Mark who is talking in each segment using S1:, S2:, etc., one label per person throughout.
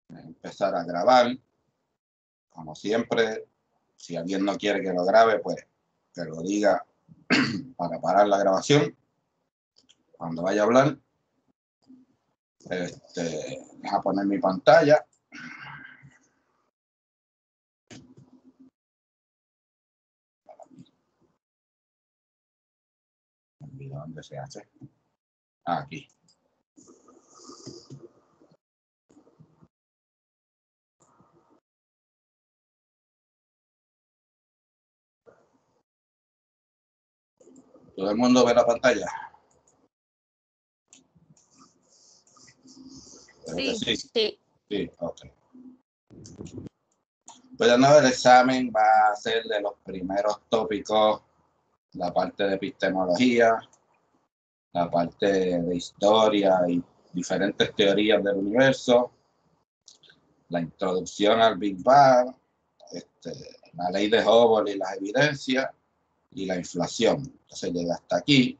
S1: Empezar a grabar. Como siempre, si alguien no quiere que lo grabe, pues que lo diga para parar la grabación. Cuando vaya a hablar, deja poner mi pantalla. Me olvido dónde se hace. Aquí. ¿Todo el mundo ve la pantalla?
S2: Sí,
S1: sí.
S2: sí.
S1: Sí, ok. Pues de nuevo el examen va a ser de los primeros tópicos, la parte de epistemología, la parte de historia y diferentes teorías del universo, la introducción al Big Bang, la ley de Hubble y las evidencias, y la inflación. Entonces llega hasta aquí.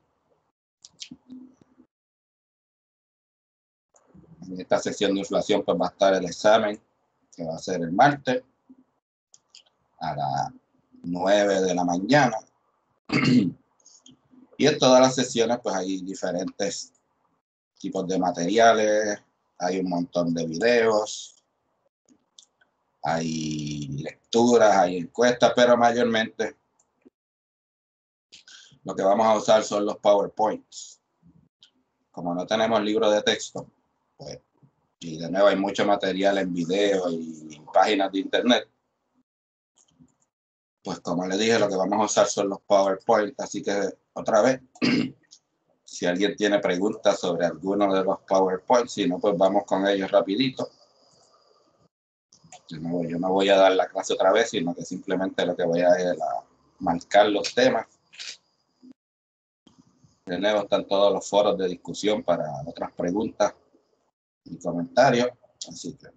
S1: En esta sección de inflación pues va a estar el examen, que va a ser el martes, a las 9 de la mañana. Y en todas las sesiones pues hay diferentes tipos de materiales, hay un montón de videos, hay lecturas, hay encuestas, pero mayormente lo que vamos a usar son los PowerPoints. Como no tenemos libros de texto, pues, y de nuevo hay mucho material en video y páginas de internet, pues como les dije, lo que vamos a usar son los PowerPoint. Así que otra vez, si alguien tiene preguntas sobre alguno de los PowerPoint, si no, pues vamos con ellos rapidito. Yo no voy a dar la clase otra vez, sino que simplemente lo que voy a hacer es marcar los temas. De nuevo están todos los foros de discusión para otras preguntas y comentarios. Así que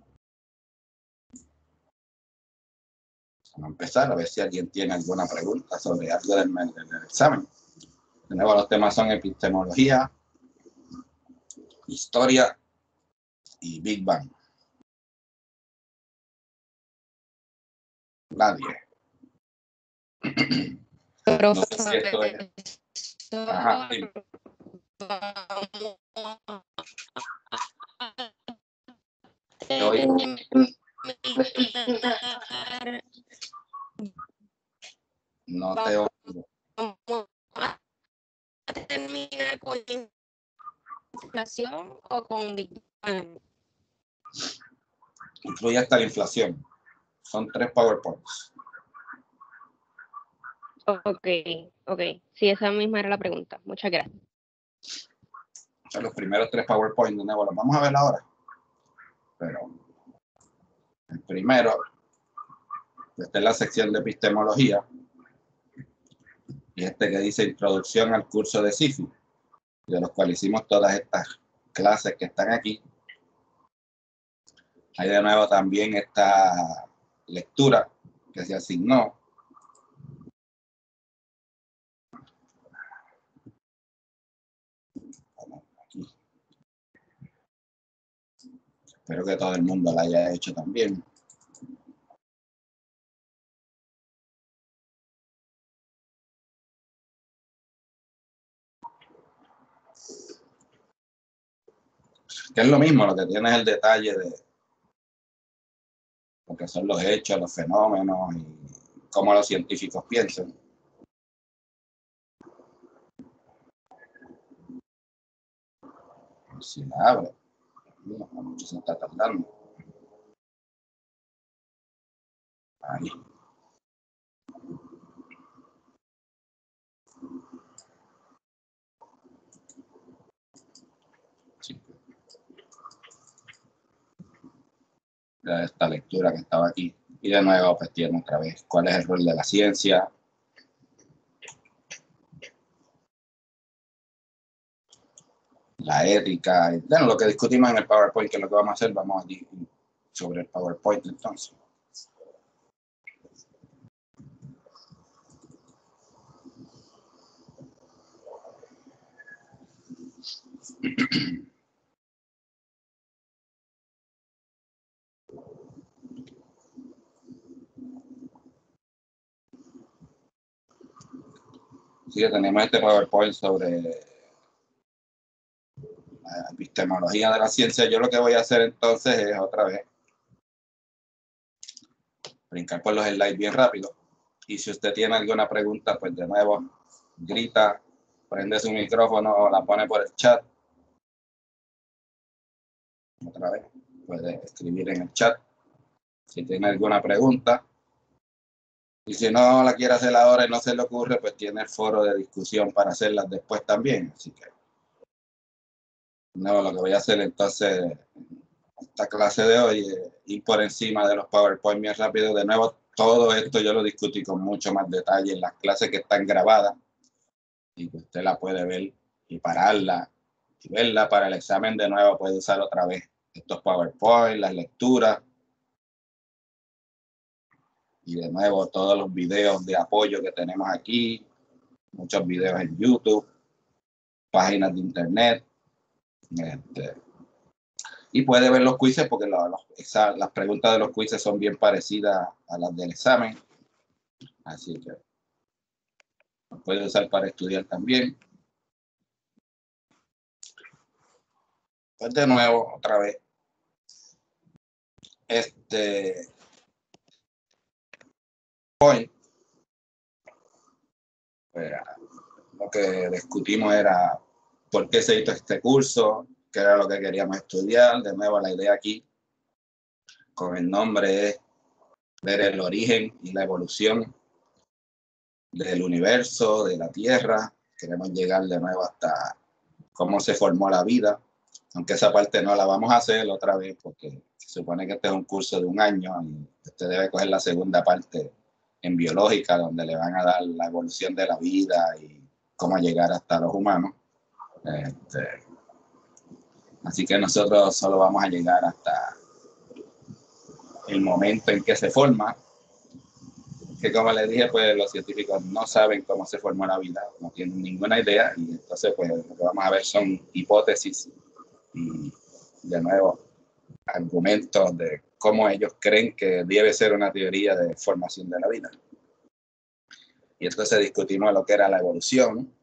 S1: vamos a empezar a ver si alguien tiene alguna pregunta sobre algo del examen. De nuevo los temas son epistemología, historia y Big Bang. Nadie. No sé si esto es... Ajá, sí. No te oigo.
S2: ¿Termina con inflación o con Big Bang?
S1: Incluye hasta la inflación. Son 3 PowerPoints.
S2: Ok. Sí, esa misma era la pregunta. Muchas gracias.
S1: O sea, los primeros 3 PowerPoints de nuevo los vamos a ver ahora. Pero el primero, esta es la sección de epistemología. Y que dice Introducción al curso de SIFI, de los cuales hicimos todas estas clases que están aquí. Hay de nuevo también esta lectura que se asignó. Aquí. Espero que todo el mundo la haya hecho también. Que es lo mismo, lo que tiene es el detalle de lo que son los hechos, los fenómenos y cómo los científicos piensan. Si la abre, mucho se está tardando. Ahí. Sí. Esta lectura que estaba aquí. Y de nuevo, pues tiene otra vez cuál es el rol de la ciencia. La ética, bueno, lo que discutimos en el PowerPoint, que es lo que vamos a hacer, vamos aquí sobre el PowerPoint entonces. Sí, tenemos este PowerPoint sobre la epistemología de la ciencia. Yo lo que voy a hacer entonces es otra vez brincar por los slides bien rápido. Y si usted tiene alguna pregunta, pues de nuevo, grita, prende su micrófono o la pone por el chat. Otra vez, puede escribir en el chat si tiene alguna pregunta. Y si no la quiere hacer ahora y no se le ocurre, pues tiene el foro de discusión para hacerlas después también. Así que, no, lo que voy a hacer entonces, esta clase de hoy, es ir por encima de los PowerPoint bien rápido. De nuevo, todo esto yo lo discutí con mucho más detalle en las clases que están grabadas y que usted la puede ver y pararla y verla para el examen de nuevo. Puede usar otra vez estos PowerPoint, las lecturas y de nuevo todos los videos de apoyo que tenemos aquí, muchos videos en YouTube, páginas de internet, y puede ver los quizzes porque las preguntas de los quizzes son bien parecidas a las del examen, así que los puede usar para estudiar también. Pues de nuevo, otra vez, point, pues, lo que discutimos era por qué se hizo este curso, qué era lo que queríamos estudiar. De nuevo, la idea aquí con el nombre es ver el origen y la evolución del universo, de la Tierra. Queremos llegar de nuevo hasta cómo se formó la vida, aunque esa parte no la vamos a hacer otra vez porque se supone que este es un curso de 1 año y usted debe coger la segunda parte en biológica, donde le van a dar la evolución de la vida y cómo llegar hasta los humanos. Así que nosotros solo vamos a llegar hasta el momento en que se forma, que como les dije, pues los científicos no saben cómo se formó la vida, no tienen ninguna idea, y entonces pues lo que vamos a ver son hipótesis y de nuevo argumentos de cómo ellos creen que debe ser una teoría de formación de la vida. Y entonces discutimos lo que era la evolución,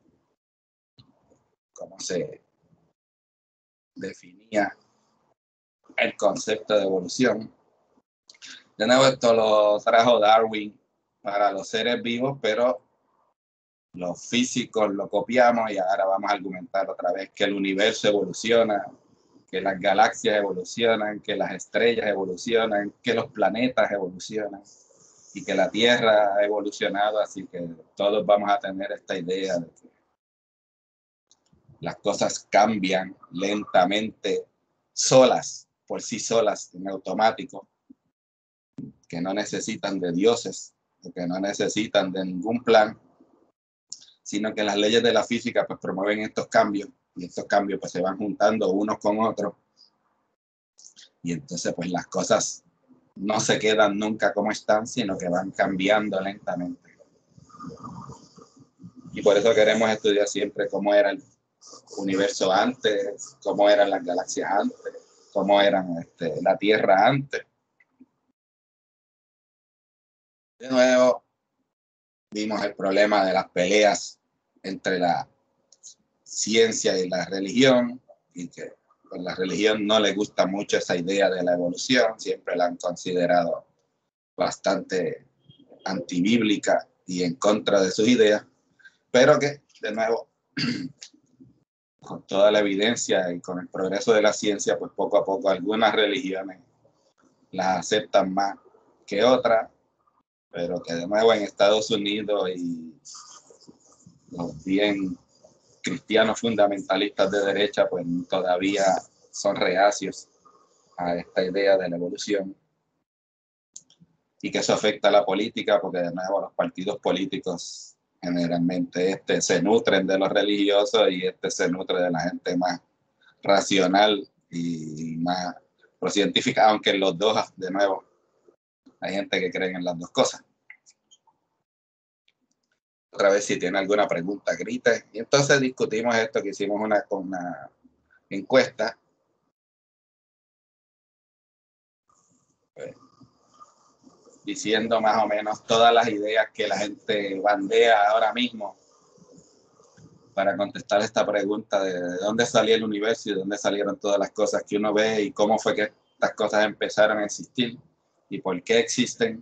S1: cómo se definía el concepto de evolución. De nuevo, esto lo trajo Darwin para los seres vivos, pero los físicos lo copiamos y ahora vamos a argumentar otra vez que el universo evoluciona, que las galaxias evolucionan, que las estrellas evolucionan, que los planetas evolucionan y que la Tierra ha evolucionado, así que todos vamos a tener esta idea de que las cosas cambian lentamente, solas, por sí solas, en automático, que no necesitan de dioses, que no necesitan de ningún plan, sino que las leyes de la física pues promueven estos cambios y estos cambios pues se van juntando unos con otros y entonces pues las cosas no se quedan nunca como están, sino que van cambiando lentamente. Y por eso queremos estudiar siempre cómo era el universo antes, cómo eran las galaxias antes, cómo eran la Tierra antes. De nuevo, vimos el problema de las peleas entre la ciencia y la religión, y que a la religión no le gusta mucho esa idea de la evolución, siempre la han considerado bastante antibíblica y en contra de sus ideas, pero que, de nuevo, con toda la evidencia y con el progreso de la ciencia, pues poco a poco algunas religiones las aceptan más que otras, pero que de nuevo en Estados Unidos y los bien cristianos fundamentalistas de derecha pues todavía son reacios a esta idea de la evolución y que eso afecta a la política porque de nuevo los partidos políticos generalmente se nutren de los religiosos y se nutre de la gente más racional y más científica, aunque en los dos, de nuevo, hay gente que cree en las dos cosas. Otra vez, si tiene alguna pregunta, grite. Y entonces discutimos esto, que hicimos una encuesta. Diciendo más o menos todas las ideas que la gente bandea ahora mismo para contestar esta pregunta de dónde salió el universo y de dónde salieron todas las cosas que uno ve y cómo fue que estas cosas empezaron a existir y por qué existen.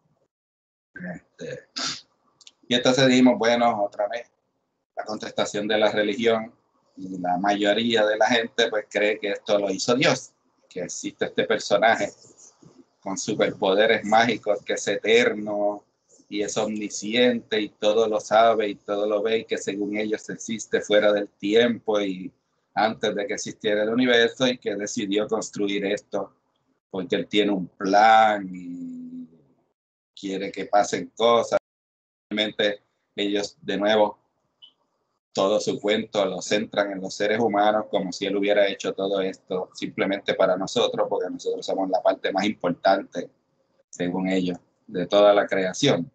S1: Y entonces dijimos, bueno, otra vez, la contestación de la religión, y la mayoría de la gente pues cree que esto lo hizo Dios, que existe este personaje con superpoderes mágicos que es eterno y es omnisciente y todo lo sabe y todo lo ve y que según ellos existe fuera del tiempo y antes de que existiera el universo y que decidió construir esto porque él tiene un plan y quiere que pasen cosas. Realmente ellos de nuevo todo su cuento lo centran en los seres humanos como si él hubiera hecho todo esto simplemente para nosotros, porque nosotros somos la parte más importante, según ellos, de toda la creación.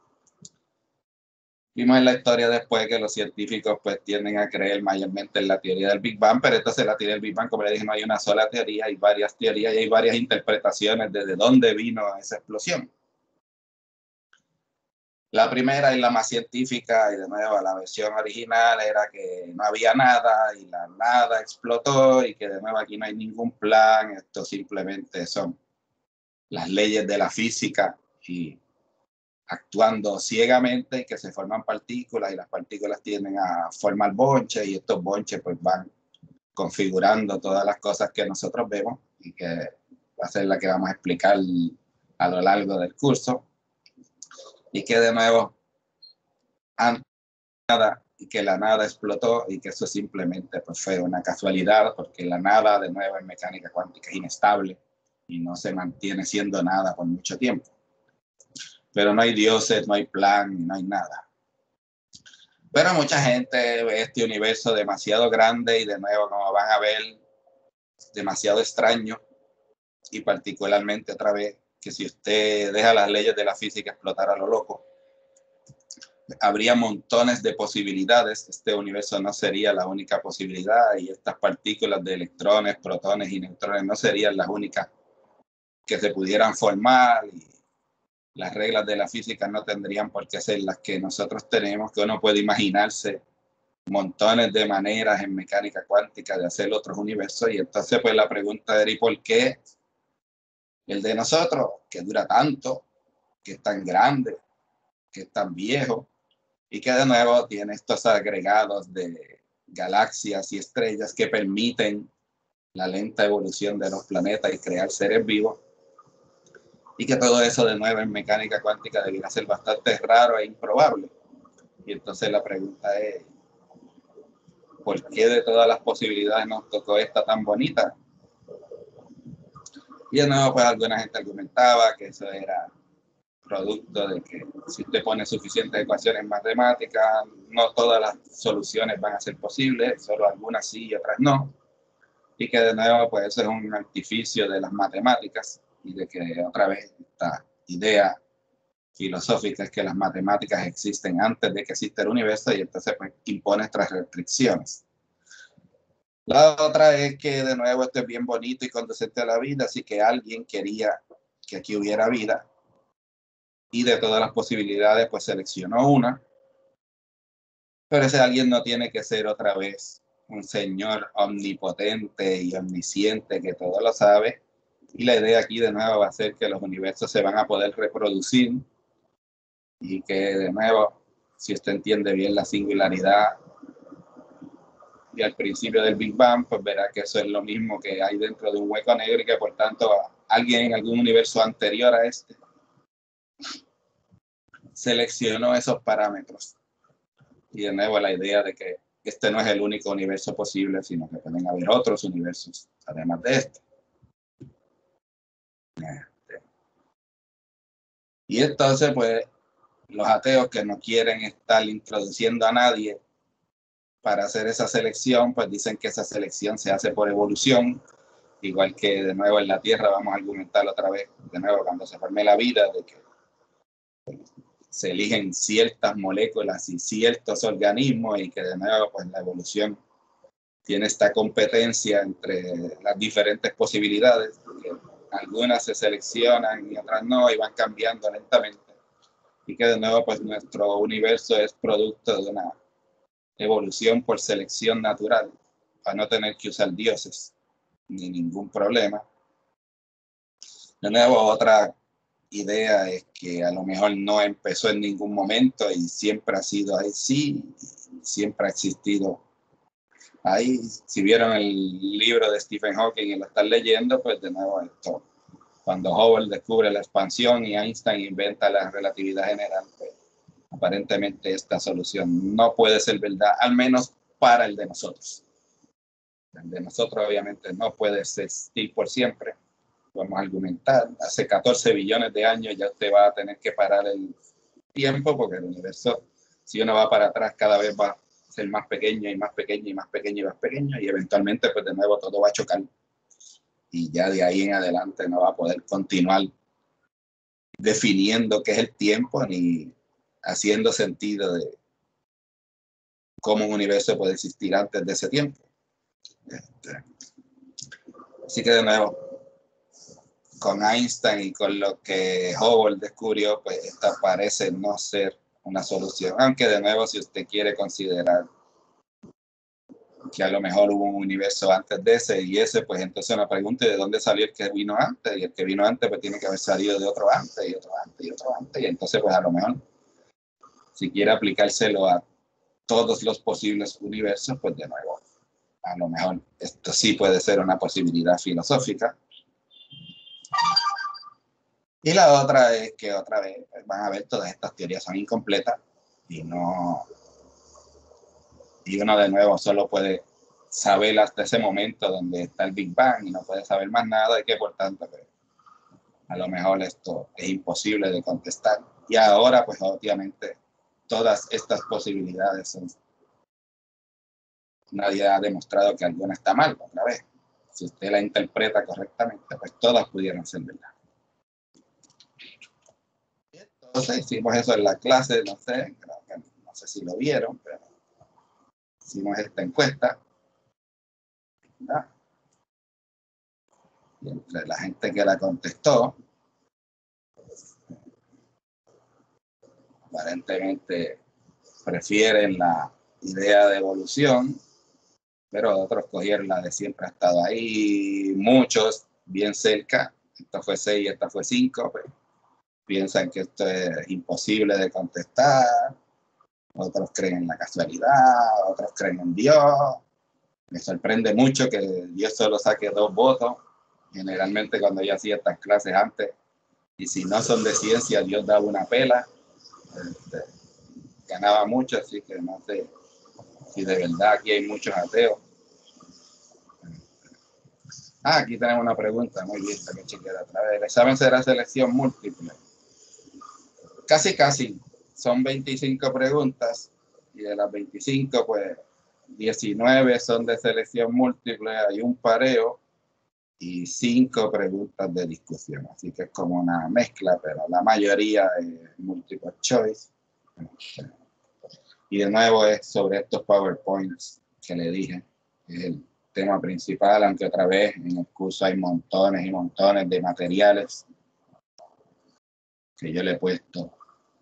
S1: Vimos en la historia después que los científicos pues tienden a creer mayormente en la teoría del Big Bang, pero entonces la teoría del Big Bang, como le dije, no hay una sola teoría, hay varias teorías y hay varias interpretaciones de dónde vino esa explosión. La primera y la más científica, y de nuevo la versión original, era que no había nada y la nada explotó y que de nuevo aquí no hay ningún plan, esto simplemente son las leyes de la física y actuando ciegamente que se forman partículas y las partículas tienden a formar bonches y estos bonches pues van configurando todas las cosas que nosotros vemos y que va a ser la que vamos a explicar a lo largo del curso. Y que de nuevo, antes de nada, y que la nada explotó y que eso simplemente pues, fue una casualidad, porque la nada, de nuevo, en mecánica cuántica es inestable y no se mantiene siendo nada por mucho tiempo. Pero no hay dioses, no hay plan, no hay nada. Pero mucha gente ve este universo demasiado grande y de nuevo, como van a ver, demasiado extraño y particularmente otra vez que si usted deja las leyes de la física explotar a lo loco, habría montones de posibilidades. Este universo no sería la única posibilidad y estas partículas de electrones, protones y neutrones no serían las únicas que se pudieran formar y las reglas de la física no tendrían por qué ser las que nosotros tenemos, que uno puede imaginarse montones de maneras en mecánica cuántica de hacer otros universos y entonces pues la pregunta era ¿y por qué el de nosotros, que dura tanto, que es tan grande, que es tan viejo y que de nuevo tiene estos agregados de galaxias y estrellas que permiten la lenta evolución de los planetas y crear seres vivos? Y que todo eso de nuevo en mecánica cuántica debería ser bastante raro e improbable. Y entonces la pregunta es, ¿por qué de todas las posibilidades nos tocó esta tan bonita? Y de nuevo, pues alguna gente argumentaba que eso era producto de que si usted pone suficientes ecuaciones matemáticas, no todas las soluciones van a ser posibles, solo algunas sí y otras no. Y que de nuevo, pues eso es un artificio de las matemáticas y de que otra vez esta idea filosófica es que las matemáticas existen antes de que exista el universo y entonces pues impone estas restricciones. La otra es que de nuevo esto es bien bonito y conducente a la vida, así que alguien quería que aquí hubiera vida y de todas las posibilidades pues seleccionó una, pero ese alguien no tiene que ser otra vez un señor omnipotente y omnisciente que todo lo sabe, y la idea aquí de nuevo va a ser que los universos se van a poder reproducir y que de nuevo, si usted entiende bien la singularidad y al principio del Big Bang, pues verá que eso es lo mismo que hay dentro de un hueco negro y que por tanto alguien en algún universo anterior a este seleccionó esos parámetros. Y de nuevo la idea de que este no es el único universo posible, sino que pueden haber otros universos además de este. Y entonces, pues, los ateos que no quieren estar introduciendo a nadie para hacer esa selección, pues dicen que esa selección se hace por evolución, igual que de nuevo en la Tierra vamos a argumentar otra vez, de nuevo cuando se forme la vida, de que se eligen ciertas moléculas y ciertos organismos y que de nuevo pues la evolución tiene esta competencia entre las diferentes posibilidades, que algunas se seleccionan y otras no y van cambiando lentamente y que de nuevo pues nuestro universo es producto de una evolución por selección natural, para no tener que usar dioses ni ningún problema. De nuevo, otra idea es que a lo mejor no empezó en ningún momento y siempre ha sido así, siempre ha existido ahí. Si vieron el libro de Stephen Hawking y lo están leyendo, pues de nuevo esto, cuando Hubble descubre la expansión y Einstein inventa la relatividad general, pues aparentemente esta solución no puede ser verdad, al menos para el de nosotros. El de nosotros obviamente no puede existir por siempre. Podemos argumentar, hace 14 billones de años ya usted va a tener que parar el tiempo, porque el universo, si uno va para atrás, cada vez va a ser más pequeño y más pequeño y más pequeño y más pequeño, y eventualmente pues de nuevo todo va a chocar. Y ya de ahí en adelante no va a poder continuar definiendo qué es el tiempo ni haciendo sentido de cómo un universo puede existir antes de ese tiempo. Así que de nuevo, con Einstein y con lo que Hubble descubrió, pues esta parece no ser una solución. Aunque de nuevo, si usted quiere considerar que a lo mejor hubo un universo antes de ese y ese, pues entonces una pregunta de dónde salió el que vino antes, y el que vino antes pues tiene que haber salido de otro antes y otro antes y otro antes, y entonces pues a lo mejor si quiere aplicárselo a todos los posibles universos, pues de nuevo, a lo mejor esto sí puede ser una posibilidad filosófica. Y la otra es que otra vez pues, van a ver todas estas teorías son incompletas y uno de nuevo solo puede saber hasta ese momento donde está el Big Bang y no puede saber más nada y que por tanto pues, a lo mejor esto es imposible de contestar. Y ahora pues obviamente todas estas posibilidades son, nadie ha demostrado que alguna está mal otra vez. Si usted la interpreta correctamente, pues todas pudieran ser verdad. Entonces hicimos eso en la clase, no sé si lo vieron, pero hicimos esta encuesta, ¿verdad? Y entre la gente que la contestó, aparentemente prefieren la idea de evolución, pero otros cogieron la de siempre ha estado ahí, muchos bien cerca, esta fue 6 y esta fue 5, pero piensan que esto es imposible de contestar, otros creen en la casualidad, otros creen en Dios. Me sorprende mucho que Dios solo saque 2 votos, generalmente cuando yo hacía estas clases antes, y si no son de ciencia, Dios daba una pela, ganaba mucho, así que no sé si de verdad aquí hay muchos ateos. Aquí tenemos una pregunta muy bien, que chequear a través. ¿El examen será selección múltiple? Casi. Son 25 preguntas y de las 25, pues 19 son de selección múltiple, hay un pareo y 5 preguntas de discusión. Así que es como una mezcla, pero la mayoría es multiple choice. Y de nuevo es sobre estos PowerPoints que le dije, es el tema principal, aunque otra vez en el curso hay montones y montones de materiales que yo le he puesto.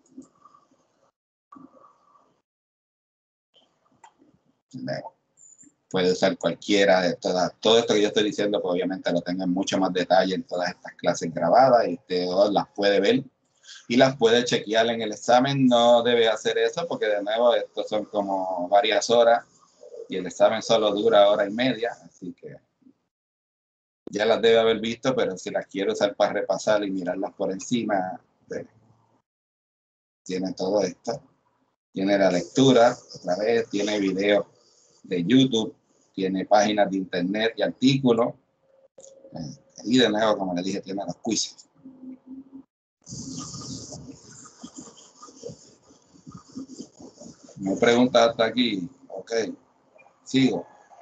S1: Puede usar cualquiera de todas. Todo esto que yo estoy diciendo, pues obviamente lo tengo en mucho más detalle en todas estas clases grabadas y usted las puede ver y las puede chequear en el examen. No debe hacer eso porque de nuevo estos son como varias horas y el examen solo dura 1 hora y media, así que ya las debe haber visto, pero si las quiero usar para repasar y mirarlas por encima, pues, tiene todo esto. Tiene la lectura, otra vez, tiene videos de YouTube, tiene páginas de internet y artículos. Y de nuevo, como les dije, tiene los quizzes. Me pregunta hasta aquí. Ok, sigo.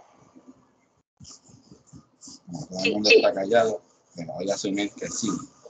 S1: Como todo el mundo está callado, pero voy a asumir que sí.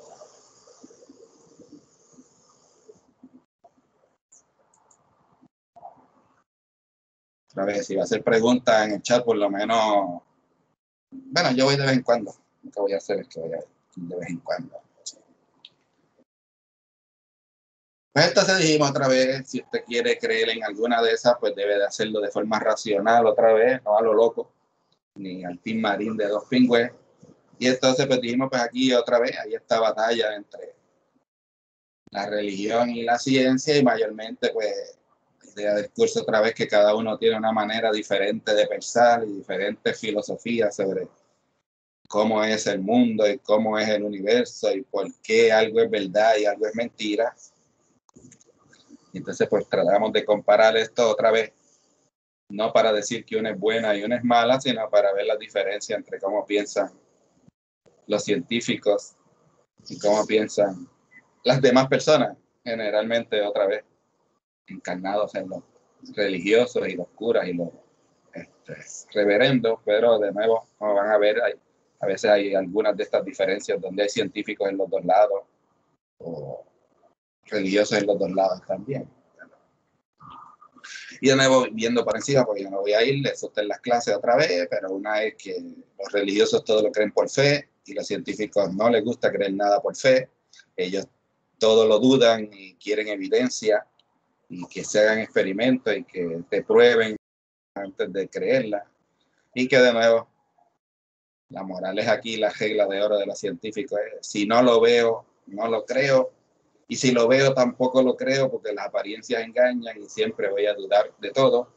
S1: Otra vez, si va a hacer preguntas en el chat, por lo menos. Bueno, yo voy de vez en cuando. Lo que voy a hacer es que voy a ir de vez en cuando. Pues entonces dijimos otra vez, si usted quiere creer en alguna de esas, pues debe de hacerlo de forma racional otra vez, no a lo loco, ni al Team Marín de dos pingües. Y entonces pues dijimos, pues aquí otra vez, hay esta batalla entre la religión y la ciencia, y mayormente pues la idea del curso otra vez que cada uno tiene una manera diferente de pensar y diferentes filosofías sobre cómo es el mundo y cómo es el universo y por qué algo es verdad y algo es mentira. Entonces pues tratamos de comparar esto otra vez, no para decir que una es buena y una es mala, sino para ver la diferencia entre cómo piensan los científicos y cómo piensan las demás personas, generalmente otra vez encarnados en los religiosos y los curas y los reverendos, pero de nuevo, como van a ver, a veces hay algunas de estas diferencias donde hay científicos en los dos lados o religiosos en los dos lados también. Y de nuevo, viendo por encima, porque yo no voy a ir, les en las clases otra vez, pero una es que los religiosos todo lo creen por fe y los científicos no les gusta creer nada por fe. Ellos todo lo dudan y quieren evidencia y que se hagan experimentos y que te prueben antes de creerla. Y que de nuevo, la moral es aquí, la regla de oro de los científicos es, si no lo veo, no lo creo. Y si lo veo, tampoco lo creo porque las apariencias engañan y siempre voy a dudar de todo.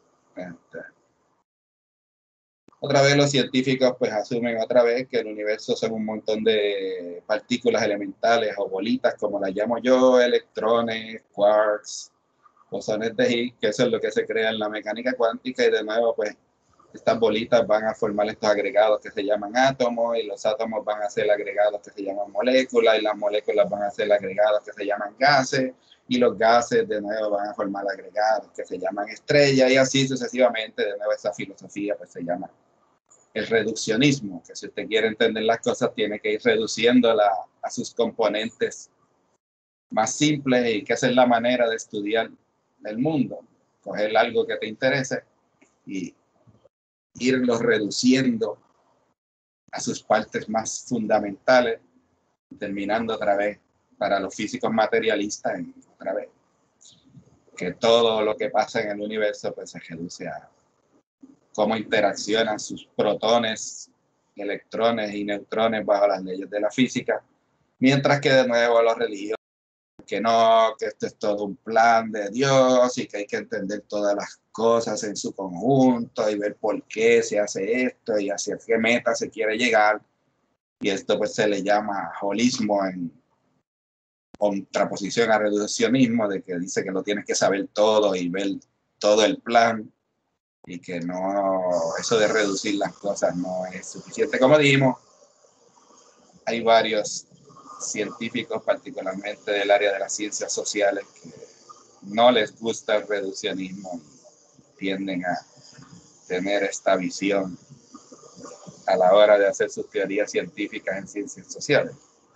S1: Otra vez los científicos pues asumen otra vez que el universo son un montón de partículas elementales o bolitas, como las llamo yo, electrones, quarks, bosones de Higgs, que eso es lo que se crea en la mecánica cuántica, y de nuevo pues estas bolitas van a formar estos agregados que se llaman átomos, y los átomos van a ser agregados que se llaman moléculas, y las moléculas van a ser agregados que se llaman gases, y los gases de nuevo van a formar agregados que se llaman estrellas, y así sucesivamente. De nuevo esa filosofía pues se llama el reduccionismo, que si usted quiere entender las cosas tiene que ir reduciéndola a sus componentes más simples, y que esa es la manera de estudiar el mundo, coger algo que te interese y irlo reduciendo a sus partes más fundamentales, terminando otra vez para los físicos materialistas, otra vez, que todo lo que pasa en el universo pues se reduce a cómo interaccionan sus protones, electrones y neutrones bajo las leyes de la física, mientras que de nuevo los religiosos que no, que esto es todo un plan de Dios y que hay que entender todas las cosas en su conjunto y ver por qué se hace esto y hacia qué meta se quiere llegar. Y esto pues se le llama holismo, en contraposición al reduccionismo, de que dice que lo tienes que saber todo y ver todo el plan, y que no, eso de reducir las cosas no es suficiente. Como dijimos, hay varios científicos, particularmente del área de las ciencias sociales, que no les gusta el reduccionismo y tienden a tener esta visión a la hora de hacer sus teorías científicas en ciencias sociales.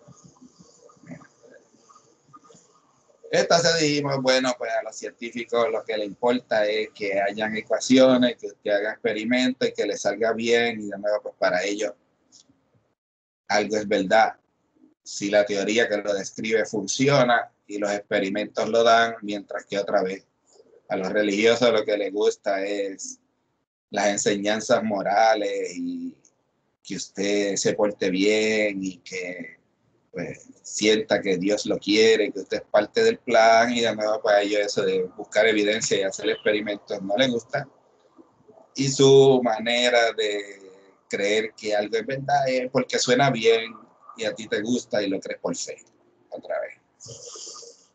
S1: Entonces dijimos, bueno, pues a los científicos lo que les importa es que hayan ecuaciones, que hagan experimentos y que les salga bien, y de nuevo, pues para ellos algo es verdad si la teoría que lo describe funciona y los experimentos lo dan, mientras que otra vez a los religiosos lo que les gusta es las enseñanzas morales y que usted se porte bien y que pues, sienta que Dios lo quiere, que usted es parte del plan, y de nuevo para ellos eso de buscar evidencia y hacer experimentos no les gusta. Y su manera de creer que algo es verdad es porque suena bien y a ti te gusta y lo crees por fe, otra vez.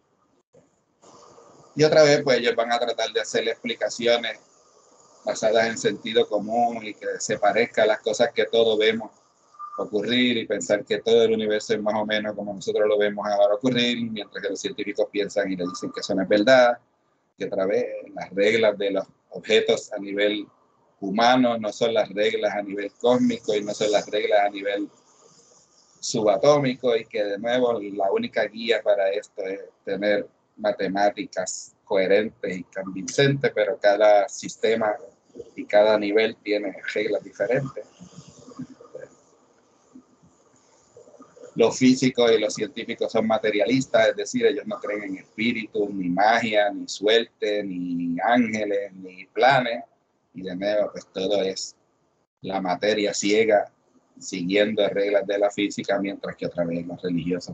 S1: Y otra vez, pues ellos van a tratar de hacerle explicaciones basadas en sentido común y que se parezca a las cosas que todos vemos ocurrir, y pensar que todo el universo es más o menos como nosotros lo vemos ahora ocurrir, mientras que los científicos piensan y le dicen que eso no es verdad, que otra vez las reglas de los objetos a nivel humano no son las reglas a nivel cósmico y no son las reglas a nivel subatómico, y que de nuevo la única guía para esto es tener matemáticas coherentes y convincentes, pero cada sistema y cada nivel tiene reglas diferentes. los físicos y los científicos son materialistas, es decir, ellos no creen en espíritus, ni magia, ni suerte, ni ángeles, ni planes. Y de nuevo, pues todo es la materia ciega, siguiendo reglas de la física, mientras que otra vez los religiosos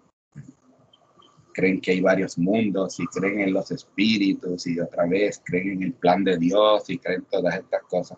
S1: creen que hay varios mundos y creen en los espíritus y otra vez creen en el plan de Dios y creen todas estas cosas.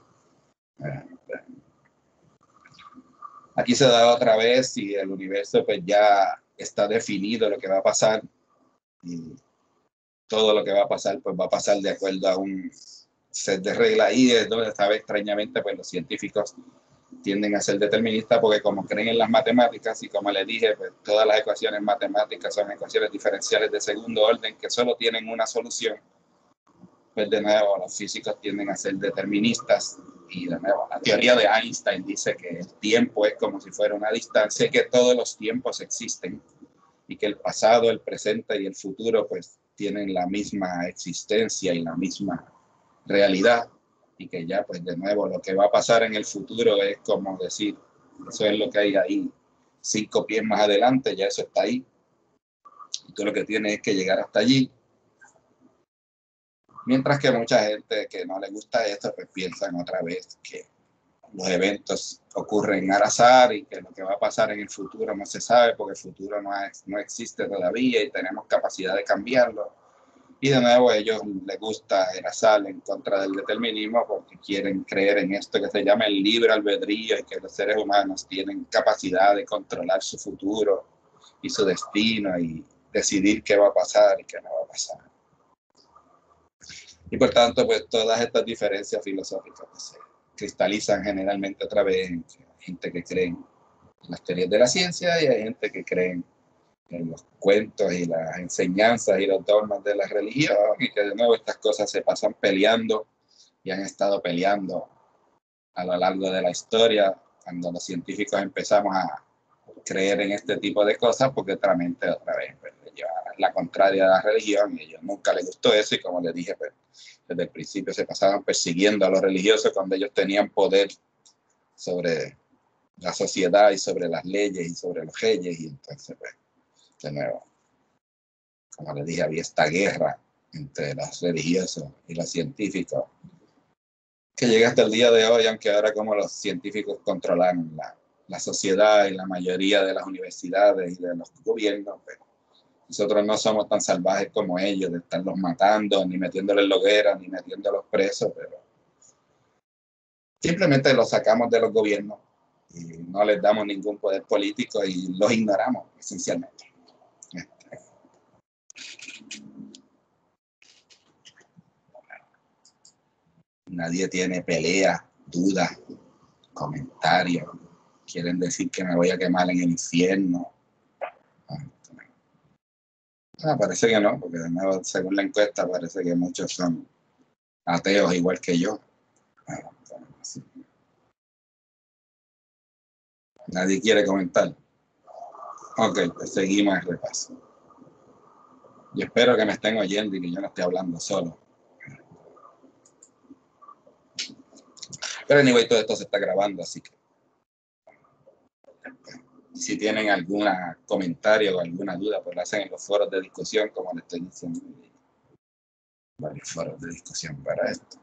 S1: Aquí se da otra vez si el universo pues ya está definido lo que va a pasar y todo lo que va a pasar pues va a pasar de acuerdo a un set de reglas y es donde esta vez extrañamente pues los científicos tienden a ser deterministas porque como creen en las matemáticas y como les dije pues todas las ecuaciones matemáticas son ecuaciones diferenciales de segundo orden que solo tienen una solución, pues de nuevo los físicos tienden a ser deterministas. Y de nuevo, la teoría de Einstein dice que el tiempo es como si fuera una distancia y que todos los tiempos existen y que el pasado, el presente y el futuro pues tienen la misma existencia y la misma realidad y que ya pues de nuevo lo que va a pasar en el futuro es como decir, eso es lo que hay ahí 5 pies más adelante, ya eso está ahí y tú lo que tienes es que llegar hasta allí. Mientras que mucha gente que no le gusta esto, pues piensan otra vez que los eventos ocurren al azar y que lo que va a pasar en el futuro no se sabe porque el futuro no existe todavía y tenemos capacidad de cambiarlo. Y de nuevo a ellos les gusta el azar en contra del determinismo porque quieren creer en esto que se llama el libre albedrío y que los seres humanos tienen capacidad de controlar su futuro y su destino y decidir qué va a pasar y qué no va a pasar. Y por tanto, pues todas estas diferencias filosóficas pues, se cristalizan generalmente otra vez en gente que cree en las teorías de la ciencia y hay gente que cree en los cuentos y las enseñanzas y los dogmas de la religión y que de nuevo estas cosas se pasan peleando y han estado peleando a lo largo de la historia cuando los científicos empezamos a creer en este tipo de cosas porque otra vez pues, llevan la contraria a la religión y a ellos nunca les gustó eso y como les dije pues, desde el principio se pasaban persiguiendo a los religiosos cuando ellos tenían poder sobre la sociedad y sobre las leyes y sobre los reyes y entonces pues de nuevo como les dije había esta guerra entre los religiosos y los científicos que llega hasta el día de hoy aunque ahora como los científicos controlan la sociedad y la mayoría de las universidades y de los gobiernos pues, nosotros no somos tan salvajes como ellos de estarlos matando, ni metiéndoles en hogueras, ni metiéndolos presos, pero simplemente los sacamos de los gobiernos y no les damos ningún poder político y los ignoramos, esencialmente. Nadie tiene peleas, dudas, comentarios. Quieren decir que me voy a quemar en el infierno. Parece que no, porque de nuevo, según la encuesta, parece que muchos son ateos igual que yo. Nadie quiere comentar. Ok, pues seguimos el repaso. Yo espero que me estén oyendo y que yo no esté hablando solo. Pero anyway, todo esto se está grabando, así que si tienen algún comentario o alguna duda, pues lo hacen en los foros de discusión, como les estoy diciendo. Varios foros de discusión para esto.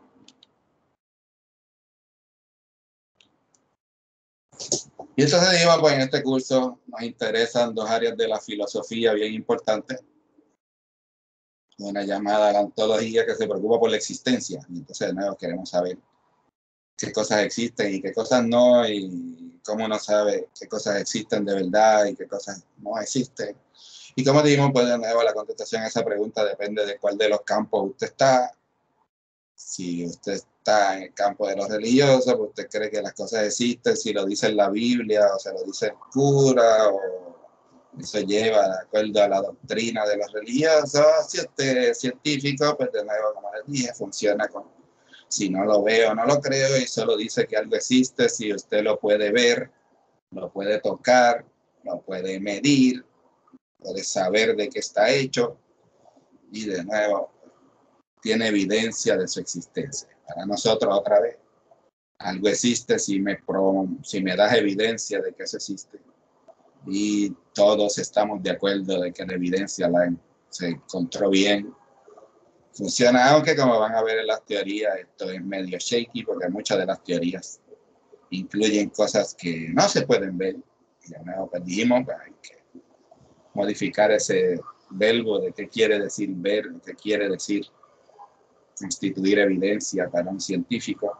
S1: Y entonces dijimos, pues en este curso nos interesan 2 áreas de la filosofía bien importantes. Una llamada a la ontología que se preocupa por la existencia. Y entonces de nuevo queremos saber qué cosas existen y qué cosas no, y cómo uno sabe qué cosas existen de verdad y qué cosas no existen. Y como dijimos, pues de nuevo la contestación a esa pregunta depende de cuál de los campos usted está. Si usted está en el campo de los religiosos, pues usted cree que las cosas existen, si lo dice en la Biblia o se lo dice el cura o eso lleva de acuerdo a la doctrina de los religiosos. Si usted es científico, pues de nuevo, como les dije, funciona con si no lo veo, no lo creo y solo dice que algo existe, si usted lo puede ver, lo puede tocar, lo puede medir, puede saber de qué está hecho y de nuevo tiene evidencia de su existencia. Para nosotros otra vez, algo existe si me das evidencia de que eso existe. y todos estamos de acuerdo de que la evidencia se encontró bien. Funciona, aunque como van a ver en las teorías, esto es medio shaky porque muchas de las teorías incluyen cosas que no se pueden ver. Ya no dijimos, hay que modificar ese verbo de qué quiere decir ver, qué quiere decir constituir evidencia para un científico.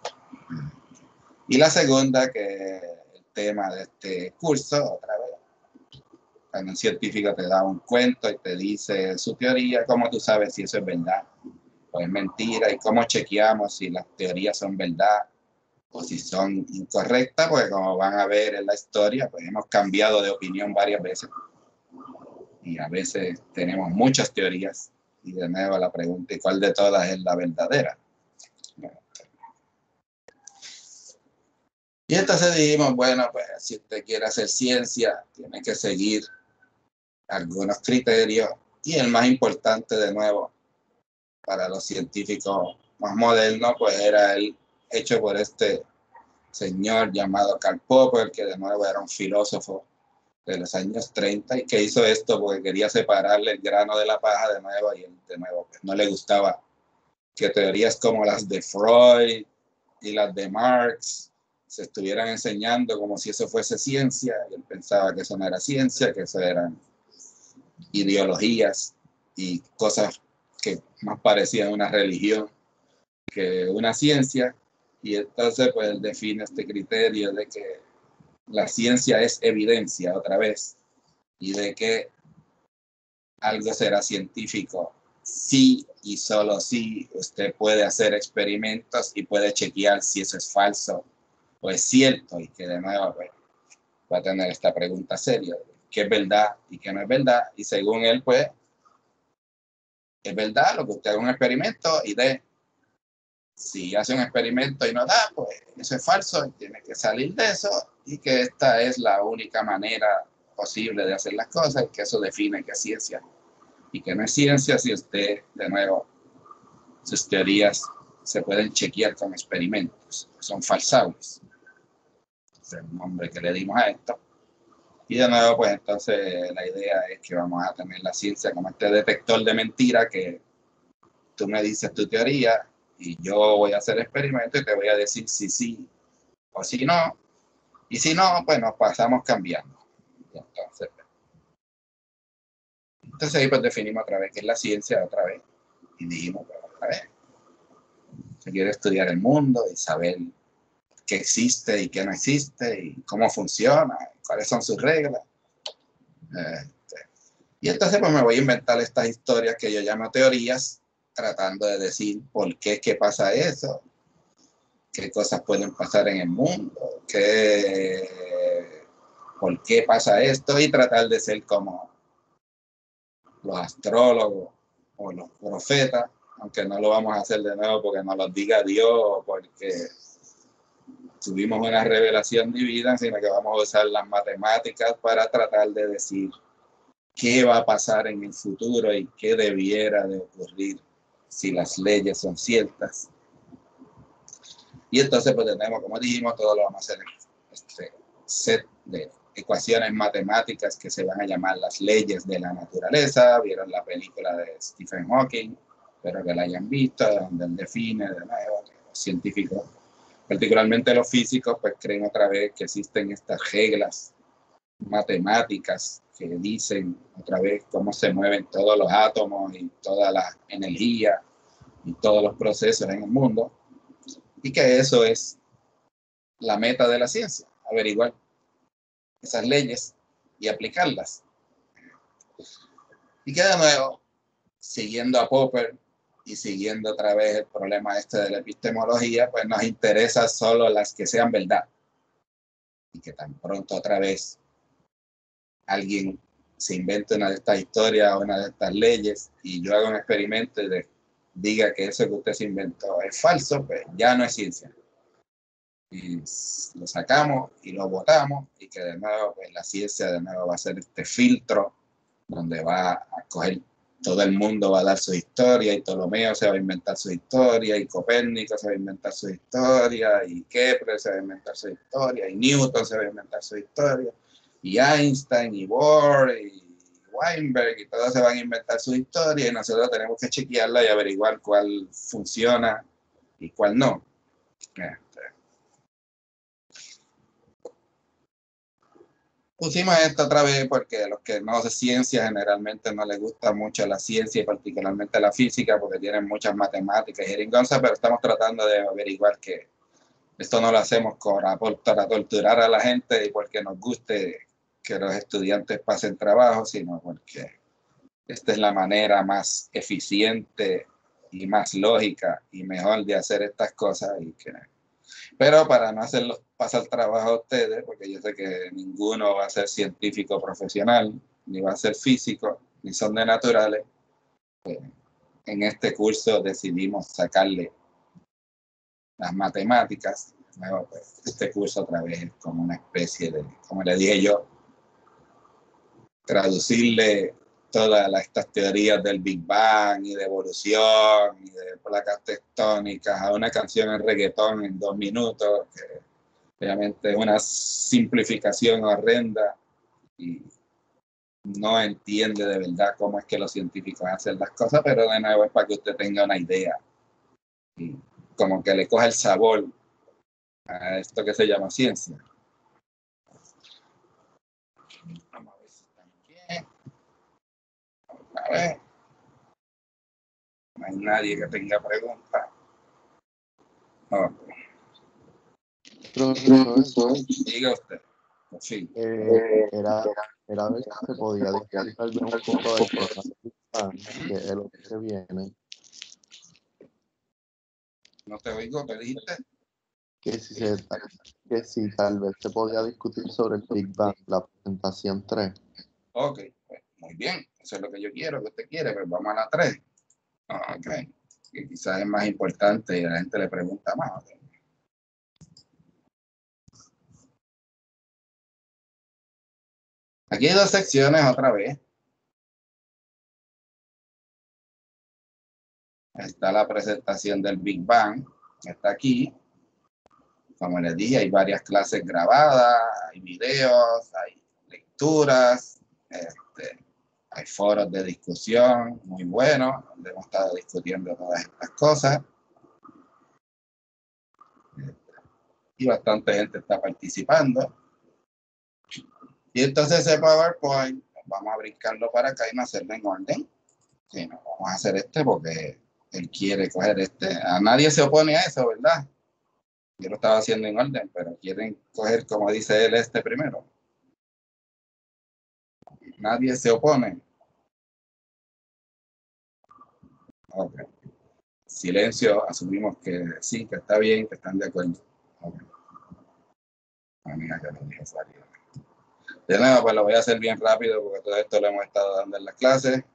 S1: Y la segunda, que es el tema de este curso, otra vez, cuando un científico te da un cuento y te dice su teoría, ¿cómo tú sabes si eso es verdad o es mentira? ¿Y cómo chequeamos si las teorías son verdad o si son incorrectas? Porque como van a ver en la historia, pues hemos cambiado de opinión varias veces. Y a veces tenemos muchas teorías. Y de nuevo la pregunta, ¿y cuál de todas es la verdadera? Y entonces dijimos, bueno, pues si usted quiere hacer ciencia, tiene que seguir algunos criterios. Y el más importante, de nuevo, para los científicos más modernos, pues era el hecho por este señor llamado Karl Popper, que de nuevo era un filósofo de los años 30 y que hizo esto porque quería separarle el grano de la paja de nuevo, y él de nuevo pues, no le gustaba que teorías como las de Freud y las de Marx se estuvieran enseñando como si eso fuese ciencia, y él pensaba que eso no era ciencia, que eso eran ideologías y cosas que más parecían una religión que una ciencia. Y entonces pues él define este criterio de que la ciencia es evidencia otra vez, y de que algo será científico sí y solo si usted puede hacer experimentos y puede chequear si eso es falso o es cierto, y que de nuevo pues, va a tener esta pregunta seria, qué es verdad y qué no es verdad, y según él pues es verdad lo que usted haga un experimento y si hace un experimento y no da, pues eso es falso y tiene que salir de eso, y que esta es la única manera posible de hacer las cosas, y que eso define qué es ciencia y que no es ciencia si usted, de nuevo, sus teorías se pueden chequear con experimentos, son falsables. Ese es el nombre que le dimos a esto. Y de nuevo, pues entonces la idea es que vamos a tener la ciencia como este detector de mentira, que tú me dices tu teoría y yo voy a hacer experimento y te voy a decir si sí o si no. Y si no, pues nos pasamos cambiando. Entonces ahí pues definimos otra vez qué es la ciencia otra vez. Y dijimos, pues otra vez, se quiere estudiar el mundo y saber qué existe y qué no existe y cómo funciona, cuáles son sus reglas. Y entonces pues me voy a inventar estas historias que yo llamo teorías, tratando de decir por qué pasa eso, qué cosas pueden pasar en el mundo, por qué pasa esto, y tratar de ser como los astrólogos o los profetas, aunque no lo vamos a hacer de nuevo porque nos lo diga Dios, porque tuvimos una revelación divina, sino que vamos a usar las matemáticas para tratar de decir qué va a pasar en el futuro y qué debiera de ocurrir si las leyes son ciertas. Y entonces pues tenemos, como dijimos, todo lo vamos a hacer en este set de ecuaciones matemáticas que se van a llamar las leyes de la naturaleza. Vieron la película de Stephen Hawking, espero que la hayan visto, donde él define de nuevo que los científicos, particularmente los físicos, pues creen otra vez que existen estas reglas matemáticas que dicen otra vez cómo se mueven todos los átomos y toda la energía y todos los procesos en el mundo, y que eso es la meta de la ciencia, averiguar esas leyes y aplicarlas. Y que de nuevo, siguiendo a Popper y siguiendo otra vez el problema este de la epistemología, pues nos interesa solo las que sean verdad, y que tan pronto otra vez alguien se invente una de estas historias o una de estas leyes y yo haga un experimento y diga que eso que usted se inventó es falso, pues ya no es ciencia. Y lo sacamos y lo botamos, y que de nuevo pues la ciencia de nuevo va a ser este filtro donde va a coger, todo el mundo va a dar su historia, y Ptolomeo se va a inventar su historia, y Copérnico se va a inventar su historia, y Kepler se va a inventar su historia, y Newton se va a inventar su historia, y Einstein, y Bohr, y Weinberg, y todos se van a inventar su historia, y nosotros tenemos que chequearla y averiguar cuál funciona y cuál no. Pusimos esto otra vez porque a los que no hacen ciencia generalmente no les gusta mucho la ciencia y particularmente la física porque tienen muchas matemáticas y jeringonza, pero estamos tratando de averiguar que esto no lo hacemos para torturar a la gente y porque nos guste que los estudiantes pasen trabajo, sino porque esta es la manera más eficiente y más lógica y mejor de hacer estas cosas. Pero para no hacerlos pasar trabajo a ustedes, porque yo sé que ninguno va a ser científico profesional, ni va a ser físico, ni son de naturales, pues, en este curso decidimos sacarle las matemáticas. Luego, pues, este curso otra vez es como una especie de, como le dije yo, traducirle todas estas teorías del Big Bang y de evolución y de placas tectónicas a una canción en reggaetón en 2 minutos, que obviamente es una simplificación horrenda y no entiende de verdad cómo es que los científicos hacen las cosas, pero de nuevo es para que usted tenga una idea y como que le coja el sabor a esto que se llama ciencia. Vamos a ver si están bien. A ver. No hay nadie que tenga preguntas. Okay.
S3: Profesor,
S1: Diga usted. Sí.
S3: era ver si se podía discutir tal vez un poco del tema del Big Bang, que es lo que viene,
S1: No te oigo, ¿te dijiste?
S3: que si tal vez se podía discutir sobre el Big Bang, la presentación 3.
S1: Ok, pues, muy bien. Eso es lo que yo quiero, que usted quiere. Pues vamos a la 3. Ok. Que quizás es más importante y a la gente le pregunta más. Okay. Aquí hay 2 secciones otra vez. Está la presentación del Big Bang. Está aquí. Como les dije, hay varias clases grabadas, hay videos, hay lecturas, hay foros de discusión muy buenos, donde hemos estado discutiendo todas estas cosas. Y bastante gente está participando. Y entonces ese PowerPoint, vamos a brincarlo para acá y no hacerlo en orden. Sí, no, vamos a hacer porque él quiere coger A nadie se opone a eso, ¿verdad? Yo lo estaba haciendo en orden, pero quieren coger, como dice él, primero. Nadie se opone. Ok. Silencio, asumimos que sí, que está bien, que están de acuerdo. Okay. Mira que lo dije salir. De nuevo, pues lo voy a hacer bien rápido porque todo esto lo hemos estado dando en las clases.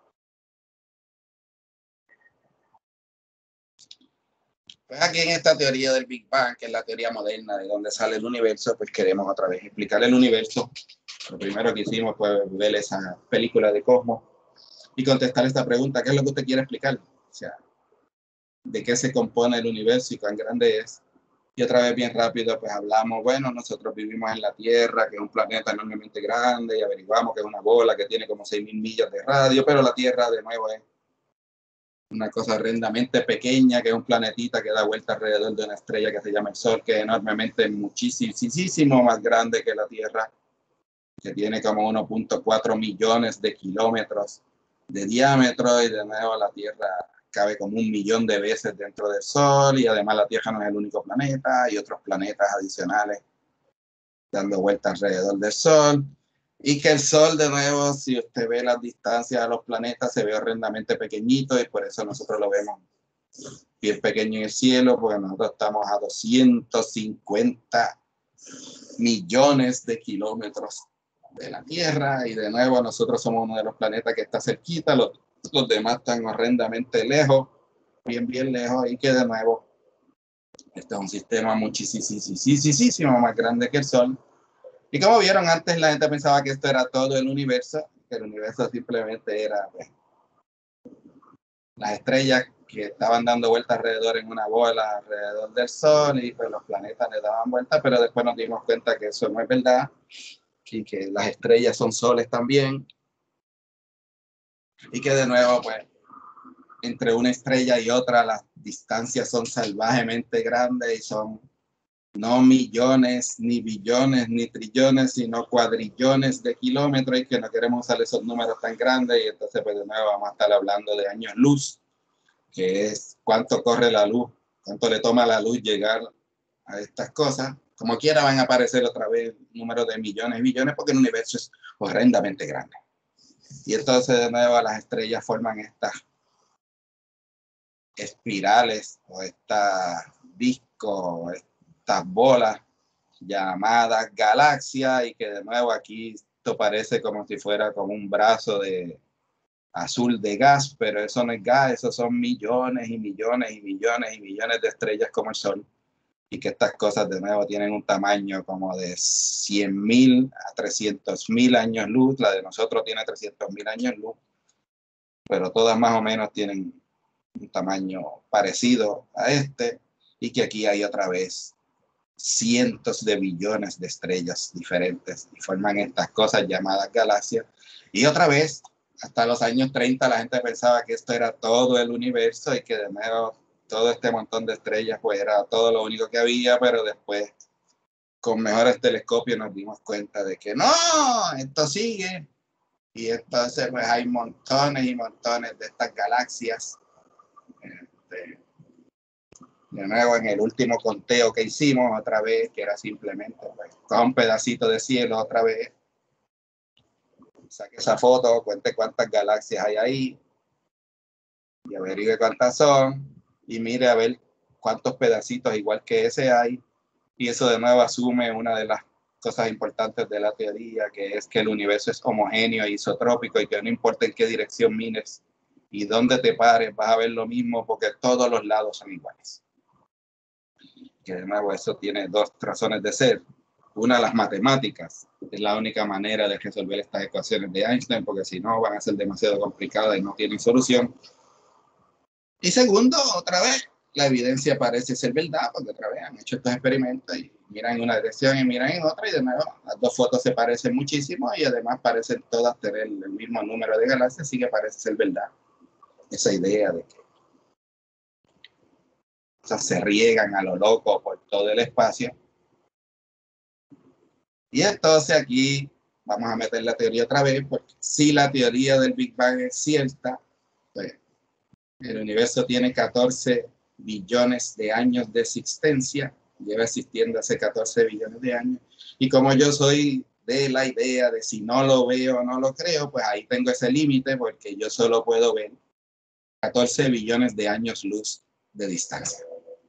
S1: Pues aquí en esta teoría del Big Bang, que es la teoría moderna de dónde sale el universo, pues queremos otra vez explicar el universo. Lo primero que hicimos fue ver esa película de Cosmos y contestar esta pregunta: ¿qué es lo que usted quiere explicar? O sea, ¿de qué se compone el universo y cuán grande es? Y otra vez bien rápido, pues hablamos, bueno, nosotros vivimos en la Tierra, que es un planeta enormemente grande, y averiguamos que es una bola que tiene como 6.000 millas de radio, pero la Tierra de nuevo es una cosa horrendamente pequeña, que es un planetita que da vuelta alrededor de una estrella que se llama el Sol, que es enormemente muchísimo más grande que la Tierra, que tiene como 1.4 millones de kilómetros de diámetro, y de nuevo la Tierra cabe como 1 millón de veces dentro del Sol, y además la Tierra no es el único planeta, hay otros planetas adicionales dando vueltas alrededor del Sol, y que el Sol, de nuevo, si usted ve las distancias a los planetas, se ve horrendamente pequeñito, y por eso nosotros lo vemos bien pequeño en el cielo, porque nosotros estamos a 250 millones de kilómetros de la Tierra, y de nuevo nosotros somos uno de los planetas que está cerquita, los demás están horrendamente lejos, bien lejos, y que de nuevo este es un sistema muchísimo más grande que el Sol. Y como vieron antes, la gente pensaba que esto era todo el universo, que el universo simplemente era pues, las estrellas que estaban dando vueltas alrededor en una bola alrededor del Sol, y pues los planetas le daban vueltas, pero después nos dimos cuenta que eso no es verdad, y que las estrellas son soles también, y que de nuevo, pues, entre una estrella y otra las distancias son salvajemente grandes y son no millones, ni billones, ni trillones, sino cuadrillones de kilómetros, y que no queremos usar esos números tan grandes, y entonces pues de nuevo vamos a estar hablando de años luz, que es cuánto corre la luz, cuánto le toma a la luz llegar a estas cosas. Como quiera van a aparecer otra vez números de millones y billones, porque el universo es horrendamente grande. Y entonces de nuevo las estrellas forman estas espirales o estas discos, estas bolas llamadas galaxias, y que de nuevo aquí esto parece como si fuera como un brazo de azul de gas, pero eso no es gas, eso son millones y millones y millones y millones de estrellas como el Sol, y que estas cosas de nuevo tienen un tamaño como de 100.000 a 300.000 años luz. La de nosotros tiene 300.000 años luz, pero todas más o menos tienen un tamaño parecido a este, y que aquí hay otra vez cientos de billones de estrellas diferentes y forman estas cosas llamadas galaxias. Y otra vez, hasta los años 30 la gente pensaba que esto era todo el universo y que de nuevo todo este montón de estrellas pues era todo lo único que había, pero después con mejores telescopios nos dimos cuenta de que no, esto sigue, y entonces pues hay montones y montones de estas galaxias. De nuevo, en el último conteo que hicimos otra vez, que era simplemente pues, con un pedacito de cielo otra vez, saque esa foto, cuente cuántas galaxias hay ahí y averigüe cuántas son, y mire a ver cuántos pedacitos igual que ese hay, y eso de nuevo asume una de las cosas importantes de la teoría, que es que el universo es homogéneo e isotrópico, y que no importa en qué dirección mires y dónde te pares, vas a ver lo mismo porque todos los lados son iguales. Que de nuevo eso tiene dos razones de ser. Una, las matemáticas. Es la única manera de resolver estas ecuaciones de Einstein, porque si no van a ser demasiado complicadas y no tienen solución. Y segundo, otra vez, la evidencia parece ser verdad, porque otra vez han hecho estos experimentos y miran en una dirección y miran en otra, y de nuevo las dos fotos se parecen muchísimo, y además parecen todas tener el mismo número de galaxias, así que parece ser verdad esa idea de que cosas se riegan a lo loco por todo el espacio. Y entonces aquí vamos a meter la teoría otra vez, porque si la teoría del Big Bang es cierta, pues el universo tiene 14 billones de años de existencia, lleva existiendo hace 14 billones de años, y como yo soy de la idea de si no lo veo o no lo creo, pues ahí tengo ese límite, porque yo solo puedo ver 14 billones de años luz de distancia.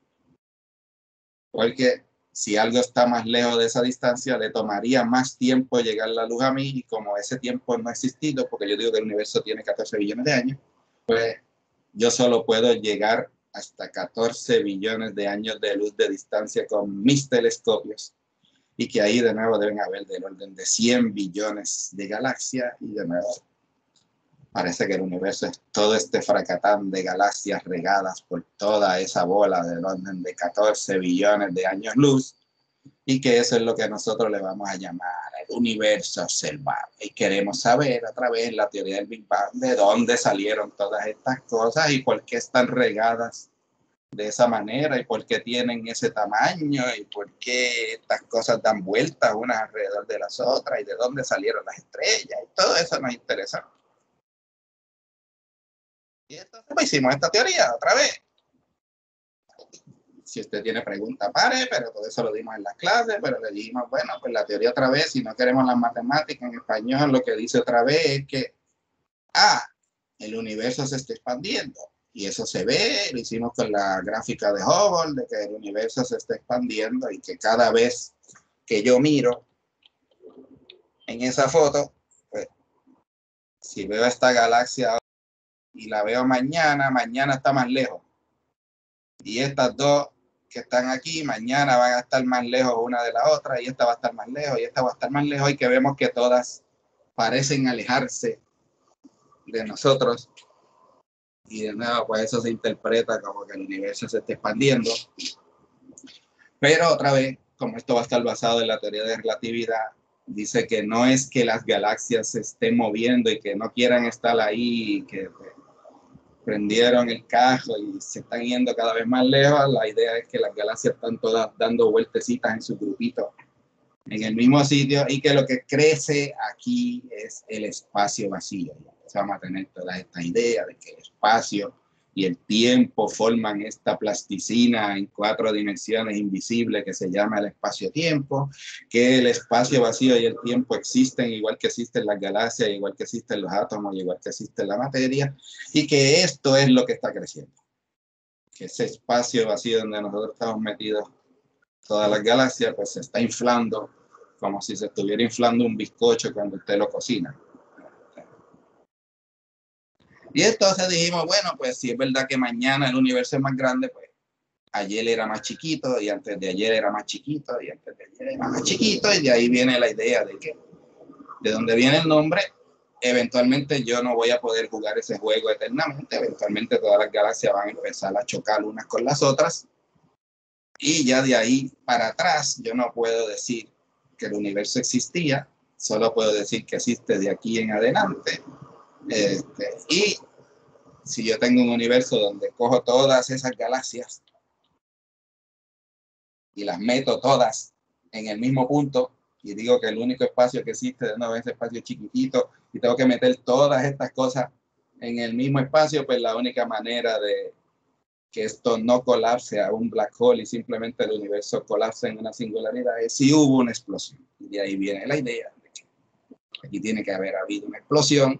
S1: Porque si algo está más lejos de esa distancia, le tomaría más tiempo llegar la luz a mí, y como ese tiempo no ha existido, porque yo digo que el universo tiene 14 billones de años, pues yo solo puedo llegar hasta 14 billones de años de luz de distancia con mis telescopios, y que ahí de nuevo deben haber del orden de 100 billones de galaxias, y de nuevo parece que el universo es todo este fracatán de galaxias regadas por toda esa bola del orden de 14 billones de años luz, y que eso es lo que nosotros le vamos a llamar el universo observable. Y queremos saber a través de la teoría del Big Bang de dónde salieron todas estas cosas y por qué están regadas de esa manera, y por qué tienen ese tamaño, y por qué estas cosas dan vueltas unas alrededor de las otras, y de dónde salieron las estrellas, y todo eso nos interesa. Y entonces pues, hicimos esta teoría otra vez. Si usted tiene preguntas, pare, pero todo eso lo dimos en las clases, pero le dijimos, bueno, pues la teoría otra vez, si no queremos las matemáticas en español, lo que dice otra vez es que, el universo se está expandiendo. Y eso se ve, lo hicimos con la gráfica de Hubble, de que el universo se está expandiendo, y que cada vez que yo miro en esa foto, pues, si veo esta galaxia y la veo mañana, mañana está más lejos. Y estas dos que están aquí, mañana van a estar más lejos una de la otra, y esta va a estar más lejos, y esta va a estar más lejos, y que vemos que todas parecen alejarse de nosotros. Y de nuevo, pues eso se interpreta como que el universo se está expandiendo. Pero otra vez, como esto va a estar basado en la teoría de relatividad, dice que no es que las galaxias se estén moviendo y que no quieran estar ahí, que prendieron el carro y se están yendo cada vez más lejos. La idea es que las galaxias están todas dando vueltecitas en su grupito en el mismo sitio y que lo que crece aquí es el espacio vacío. Entonces vamos a tener todas estas ideas de que el espacio y el tiempo forman esta plasticina en 4 dimensiones invisible que se llama el espacio-tiempo, que el espacio vacío y el tiempo existen igual que existen las galaxias, igual que existen los átomos, igual que existe la materia, y que esto es lo que está creciendo. Que ese espacio vacío donde nosotros estamos metidos, todas las galaxias, pues se está inflando como si se estuviera inflando un bizcocho cuando usted lo cocina. Y entonces dijimos, bueno, pues si es verdad que mañana el universo es más grande, pues ayer era más chiquito y antes de ayer era más chiquito y antes de ayer era más chiquito, y de ahí viene la idea de que de donde viene el nombre, eventualmente yo no voy a poder jugar ese juego eternamente, eventualmente todas las galaxias van a empezar a chocar unas con las otras, y ya de ahí para atrás yo no puedo decir que el universo existía, solo puedo decir que existe de aquí en adelante. Y si yo tengo un universo donde cojo todas esas galaxias y las meto todas en el mismo punto y digo que el único espacio que existe de nuevo es ese espacio chiquitito y tengo que meter todas estas cosas en el mismo espacio, pues la única manera de que esto no colapse a un black hole y simplemente el universo colapse en una singularidad es si hubo una explosión. Y de ahí viene la idea de que aquí tiene que haber habido una explosión.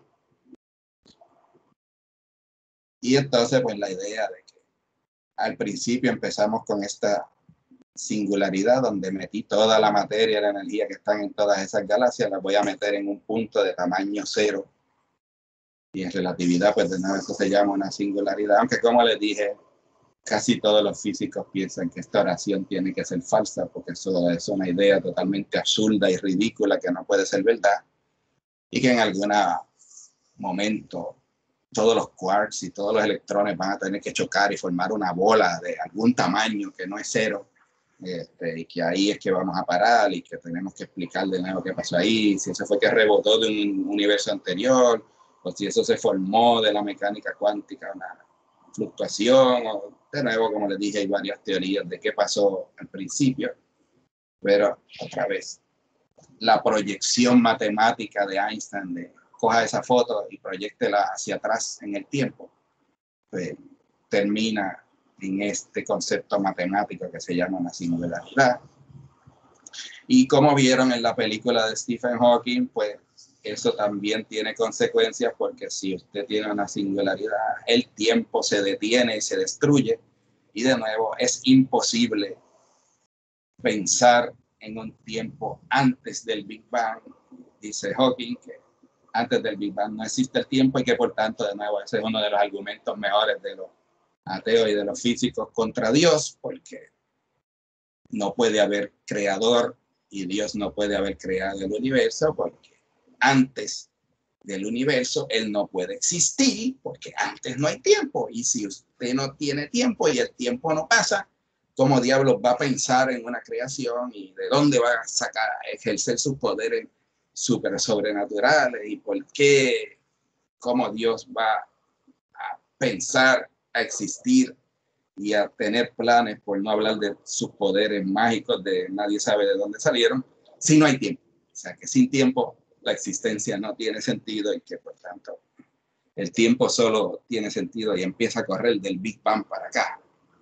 S1: Y entonces, pues la idea de que al principio empezamos con esta singularidad donde metí toda la materia y la energía que están en todas esas galaxias, las voy a meter en un punto de tamaño cero. Y en relatividad, pues de nuevo eso se llama una singularidad, aunque como les dije, casi todos los físicos piensan que esta oración tiene que ser falsa, porque eso es una idea totalmente absurda y ridícula que no puede ser verdad, y que en algún momento todos los quarks y todos los electrones van a tener que chocar y formar una bola de algún tamaño que no es cero, y que ahí es que vamos a parar y que tenemos que explicar de nuevo qué pasó ahí, si eso fue que rebotó de un universo anterior, o si eso se formó de la mecánica cuántica, una fluctuación, o de nuevo, como les dije, hay varias teorías de qué pasó al principio, pero otra vez, la proyección matemática de Einstein de coja esa foto y proyéctela hacia atrás en el tiempo, pues termina en este concepto matemático que se llama una singularidad. Y como vieron en la película de Stephen Hawking, pues eso también tiene consecuencias, porque si usted tiene una singularidad, el tiempo se detiene y se destruye, y de nuevo es imposible pensar en un tiempo antes del Big Bang. Dice Hawking que antes del Big Bang no existe el tiempo y que por tanto, de nuevo, ese es uno de los argumentos mejores de los ateos y de los físicos contra Dios, porque no puede haber creador y Dios no puede haber creado el universo, porque antes del universo él no puede existir, porque antes no hay tiempo, y si usted no tiene tiempo y el tiempo no pasa, ¿cómo diablos va a pensar en una creación y de dónde va a sacar, a ejercer sus poderes súper sobrenaturales? ¿Y por qué? ¿Cómo Dios va a pensar, a existir y a tener planes, por no hablar de sus poderes mágicos de nadie sabe de dónde salieron, si no hay tiempo? O sea que sin tiempo la existencia no tiene sentido, y que por tanto el tiempo solo tiene sentido y empieza a correr del Big Bang para acá.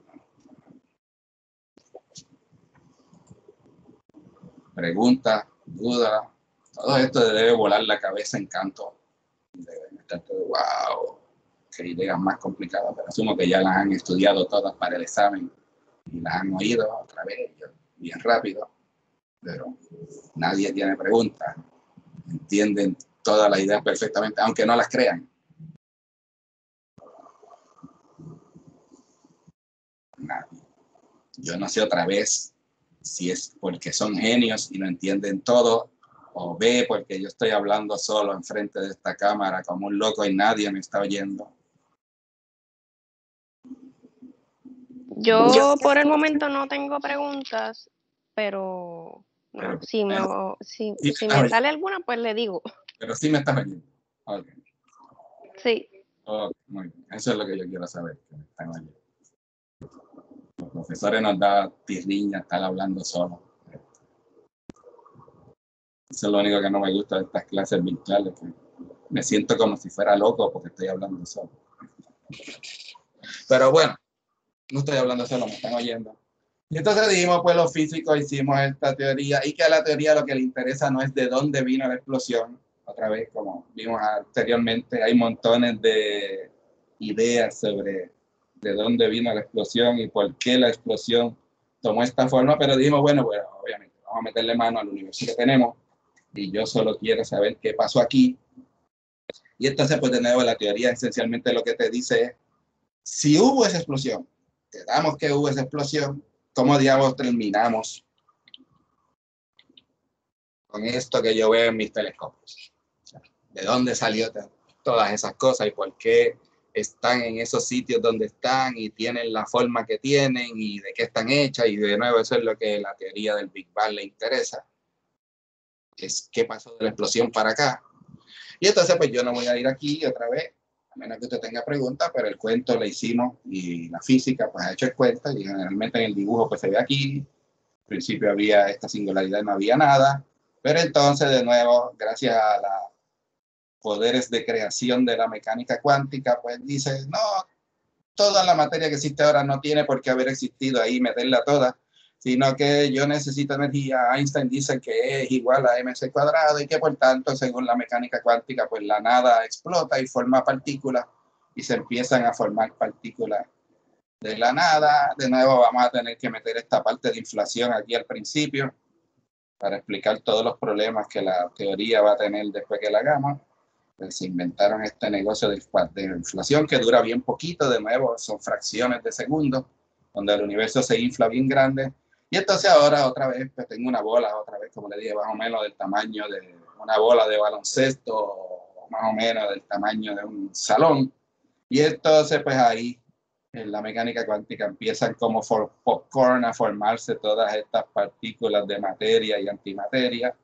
S1: Pregunta, duda, todo esto debe volar la cabeza en canto. Deben estar todo, wow, qué ideas más complicadas, pero asumo que ya las han estudiado todas para el examen y las han oído otra vez, bien rápido, pero nadie tiene preguntas, entienden todas las ideas perfectamente, aunque no las crean. Nadie. Yo no sé otra vez si es porque son genios y lo entienden todo, o B, porque yo estoy hablando solo enfrente de esta cámara como un loco y nadie me está oyendo.
S2: Yo por el momento no tengo preguntas, pero No, si
S1: sí,
S2: me sale alguna, pues le digo.
S1: Pero sí me estás oyendo. Ok.
S2: Sí.
S1: Ok, muy bien. Eso es lo que yo quiero saber, que me están oyendo. Los profesores nos dan tirriña, estar hablando solo. Eso es lo único que no me gusta de estas clases virtuales, que me siento como si fuera loco porque estoy hablando solo. Pero bueno, no estoy hablando solo, me están oyendo. Y entonces dijimos, pues los físicos hicimos esta teoría y que a la teoría lo que le interesa no es de dónde vino la explosión. Otra vez, como vimos anteriormente, hay montones de ideas sobre de dónde vino la explosión y por qué la explosión tomó esta forma, pero dijimos, bueno, obviamente, vamos a meterle mano al universo que tenemos y yo solo quiero saber qué pasó aquí. Y entonces, pues de nuevo, la teoría esencialmente lo que te dice es, si hubo esa explosión, te damos que hubo esa explosión, ¿cómo diablos terminamos con esto que yo veo en mis telescopios? ¿De dónde salió todas esas cosas y por qué están en esos sitios donde están y tienen la forma que tienen y de qué están hechas? Y de nuevo, eso es lo que la teoría del Big Bang le interesa, es qué pasó de la explosión para acá. Y entonces, pues yo no voy a ir aquí otra vez, a menos que usted tenga preguntas, pero el cuento lo hicimos y la física, pues ha hecho el cuento y generalmente en el dibujo, pues se ve aquí. Al principio había esta singularidad, no había nada, pero entonces, de nuevo, gracias a los poderes de creación de la mecánica cuántica, pues dice, no, toda la materia que existe ahora no tiene por qué haber existido ahí, meterla toda, sino que yo necesito energía. Einstein dice que es igual a mc cuadrado y que por tanto, según la mecánica cuántica, pues la nada explota y forma partículas y se empiezan a formar partículas de la nada. De nuevo vamos a tener que meter esta parte de inflación aquí al principio para explicar todos los problemas que la teoría va a tener después que la hagamos. Pues se inventaron este negocio de inflación que dura bien poquito, de nuevo son fracciones de segundo, donde el universo se infla bien grande. Y entonces ahora otra vez, pues tengo una bola, otra vez, como le dije, más o menos del tamaño de una bola de baloncesto, o más o menos del tamaño de un salón. Y entonces, pues ahí, en la mecánica cuántica, empiezan como popcorn a formarse todas estas partículas de materia y antimateria.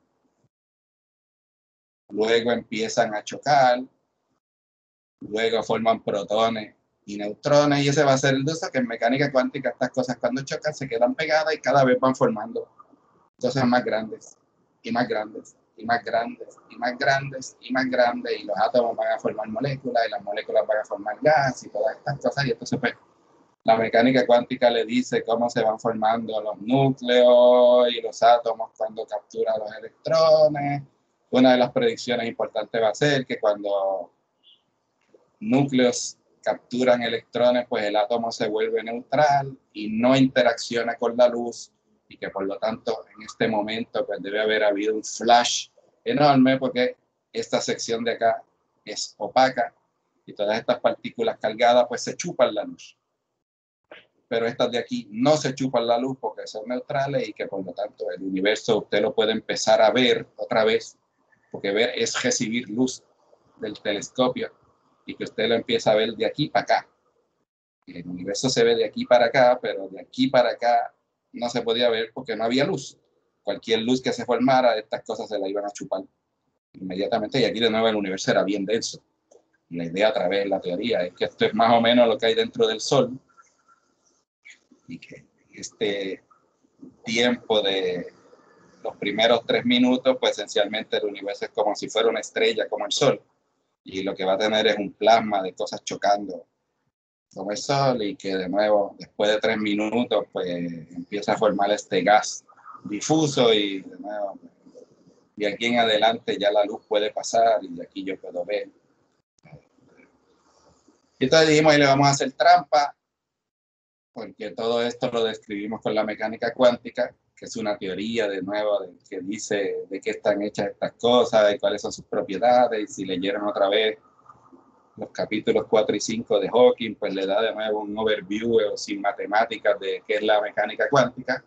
S1: Luego empiezan a chocar, luego forman protones y neutrones, y ese va a ser el uso, que en mecánica cuántica estas cosas cuando chocan se quedan pegadas y cada vez van formando cosas más grandes, y más grandes, y más grandes, y más grandes, y más grandes, y los átomos van a formar moléculas, y las moléculas van a formar gas, y todas estas cosas, y entonces pues la mecánica cuántica le dice cómo se van formando los núcleos y los átomos cuando capturan los electrones. Una de las predicciones importantes va a ser que cuando núcleos capturan electrones, pues el átomo se vuelve neutral y no interacciona con la luz, y que por lo tanto en este momento pues debe haber habido un flash enorme porque esta sección de acá es opaca y todas estas partículas cargadas pues se chupan la luz. Pero estas de aquí no se chupan la luz porque son neutrales y que por lo tanto el universo usted lo puede empezar a ver otra vez, porque ver es recibir luz del telescopio y que usted lo empieza a ver de aquí para acá. Y el universo se ve de aquí para acá, pero de aquí para acá no se podía ver porque no había luz. Cualquier luz que se formara, estas cosas se la iban a chupar inmediatamente, y aquí de nuevo el universo era bien denso. Y la idea a través de la teoría es que esto es más o menos lo que hay dentro del Sol, y que este tiempo de los primeros 3 minutos, pues esencialmente el universo es como si fuera una estrella como el Sol, y lo que va a tener es un plasma de cosas chocando con el Sol, y que de nuevo después de 3 minutos pues empieza a formar este gas difuso, y de nuevo de aquí en adelante ya la luz puede pasar y de aquí yo puedo ver. Y entonces dijimos, ahí le vamos a hacer trampa, porque todo esto lo describimos con la mecánica cuántica, que es una teoría de nuevo que dice de qué están hechas estas cosas, de cuáles son sus propiedades. Y si leyeron otra vez los capítulos 4 y 5 de Hawking, pues le da de nuevo un overview sin matemáticas de qué es la mecánica cuántica.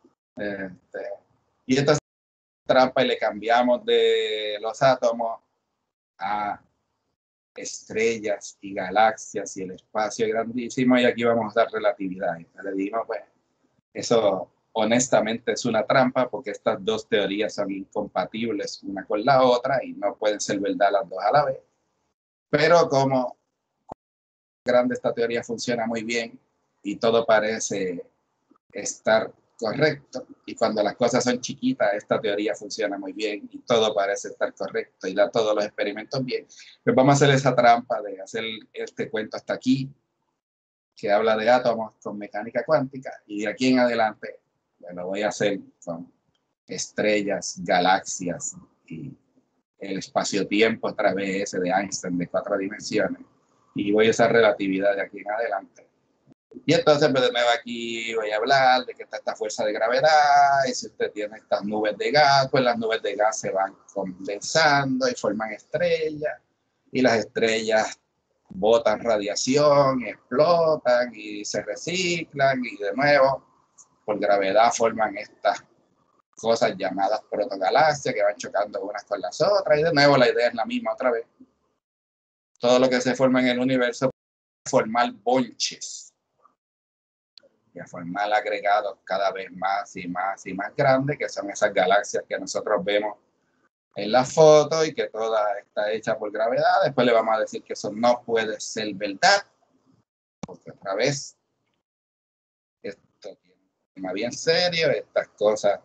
S1: Y esta trampa, y le cambiamos de los átomos a estrellas y galaxias y el espacio grandísimo, y aquí vamos a dar relatividad. Y le dijimos, pues, eso honestamente es una trampa porque estas dos teorías son incompatibles una con la otra y no pueden ser verdad las dos a la vez. Pero como grande esta teoría funciona muy bien y todo parece estar correcto, y cuando las cosas son chiquitas esta teoría funciona muy bien y todo parece estar correcto y da todos los experimentos bien, pues vamos a hacer esa trampa de hacer este cuento hasta aquí, que habla de átomos con mecánica cuántica, y de aquí en adelante lo voy a hacer con estrellas, galaxias y el espacio-tiempo a través de Einstein de 4 dimensiones, y voy a usar relatividad de aquí en adelante. Y entonces, pues, de nuevo aquí voy a hablar de que está esta fuerza de gravedad, y si usted tiene estas nubes de gas, pues las nubes de gas se van condensando y forman estrellas, y las estrellas botan radiación, explotan y se reciclan, y de nuevo, por gravedad forman estas cosas llamadas protogalaxias que van chocando unas con las otras, y de nuevo la idea es la misma otra vez. Todo lo que se forma en el universo puede formar bonches, y a formar agregados cada vez más y más y más grandes, que son esas galaxias que nosotros vemos en la foto y que toda está hecha por gravedad. Después le vamos a decir que eso no puede ser verdad, porque otra vez esto tiene un tema bien serio. Estas cosas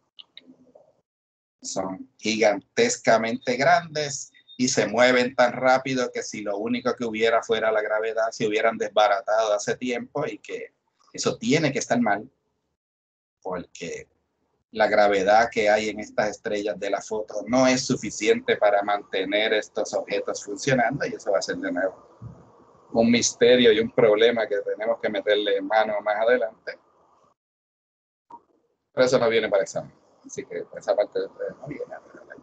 S1: son gigantescamente grandes y se mueven tan rápido que si lo único que hubiera fuera la gravedad, se hubieran desbaratado hace tiempo, y que eso tiene que estar mal, porque la gravedad que hay en estas estrellas de la foto no es suficiente para mantener estos objetos funcionando, y eso va a ser de nuevo un misterio y un problema que tenemos que meterle mano más adelante. Pero eso no viene para examen, así que esa parte de ustedes no viene.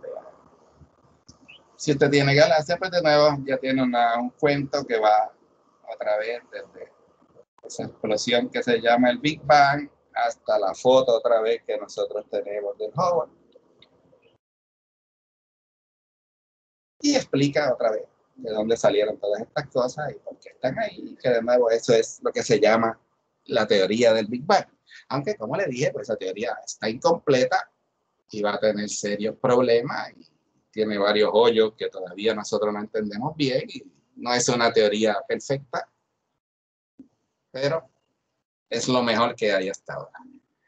S1: Si usted tiene galaxias, pues de nuevo ya tiene un cuento que va a través desde esa explosión que se llama el Big Bang hasta la foto otra vez que nosotros tenemos del Hubble. Y explica otra vez de dónde salieron todas estas cosas y por qué están ahí. Y que de nuevo eso es lo que se llama la teoría del Big Bang. Aunque, como le dije, pues esa teoría está incompleta y va a tener serios problemas y tiene varios hoyos que todavía nosotros no entendemos bien, y no es una teoría perfecta, pero es lo mejor que hay hasta ahora.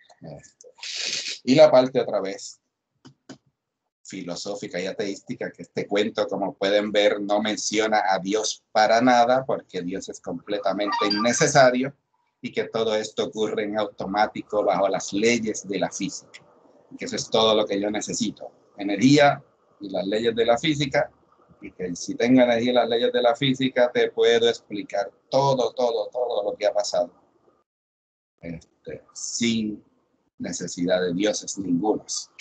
S1: Y la parte otra vez filosófica y ateística, que este cuento, como pueden ver, no menciona a Dios para nada, porque Dios es completamente innecesario, y que todo esto ocurre en automático bajo las leyes de la física. Que eso es todo lo que yo necesito: energía y las leyes de la física, y que si tengo energía y las leyes de la física te puedo explicar todo lo que ha pasado, sin necesidad de dioses ningunos.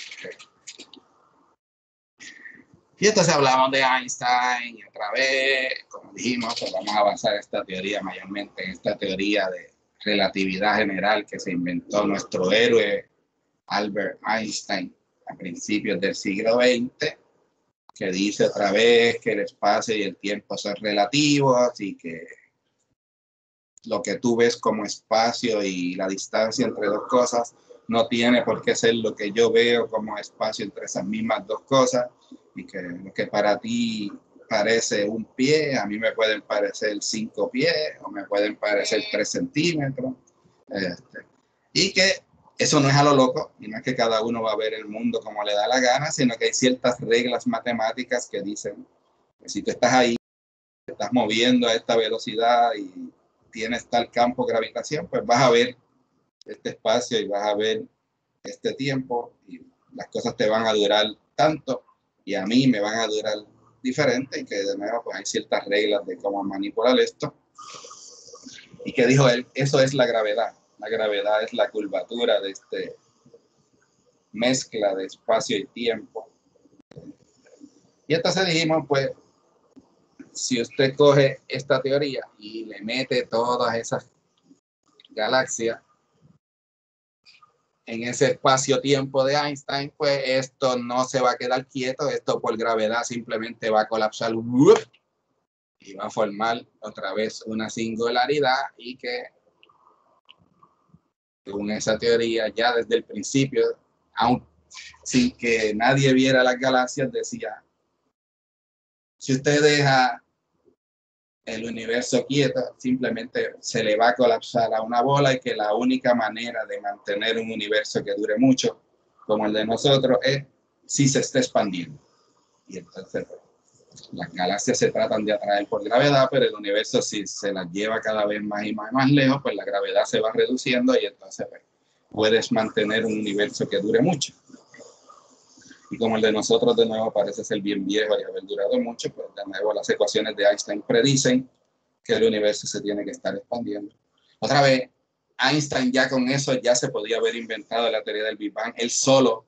S1: Y entonces hablamos de Einstein, y otra vez, como dijimos, pues vamos a basar esta teoría mayormente en esta teoría de relatividad general que se inventó nuestro héroe Albert Einstein a principios del siglo XX, que dice otra vez que el espacio y el tiempo son relativos, y que lo que tú ves como espacio y la distancia entre dos cosas no tiene por qué ser lo que yo veo como espacio entre esas mismas dos cosas, y que lo que para ti parece un pie, a mí me pueden parecer 5 pies o me pueden parecer 3 centímetros. Y que eso no es a lo loco, y no es que cada uno va a ver el mundo como le da la gana, sino que hay ciertas reglas matemáticas que dicen que si tú estás ahí, te estás moviendo a esta velocidad y tienes tal campo de gravitación, pues vas a ver este espacio y vas a ver este tiempo, y las cosas te van a durar tanto y a mí me van a durar diferente, y que de nuevo pues hay ciertas reglas de cómo manipular esto. Y que dijo él, eso es la gravedad. La gravedad es la curvatura de este mezcla de espacio y tiempo. Y entonces dijimos, pues, si usted coge esta teoría y le mete todas esas galaxias en ese espacio-tiempo de Einstein, pues esto no se va a quedar quieto, esto por gravedad simplemente va a colapsar y va a formar otra vez una singularidad, y que Según esa teoría, ya desde el principio, aun sin que nadie viera las galaxias, decía, si usted deja el universo quieto, simplemente se le va a colapsar a una bola y que la única manera de mantener un universo que dure mucho, como el de nosotros, es si se está expandiendo. Y entonces las galaxias se tratan de atraer por gravedad, pero el universo, si se las lleva cada vez más y más lejos, pues la gravedad se va reduciendo y entonces pues, puedes mantener un universo que dure mucho. Y como el de nosotros de nuevo parece ser bien viejo y haber durado mucho, pues de nuevo las ecuaciones de Einstein predicen que el universo se tiene que estar expandiendo. Otra vez, Einstein ya con eso ya se podía haber inventado la teoría del Big Bang, él solo,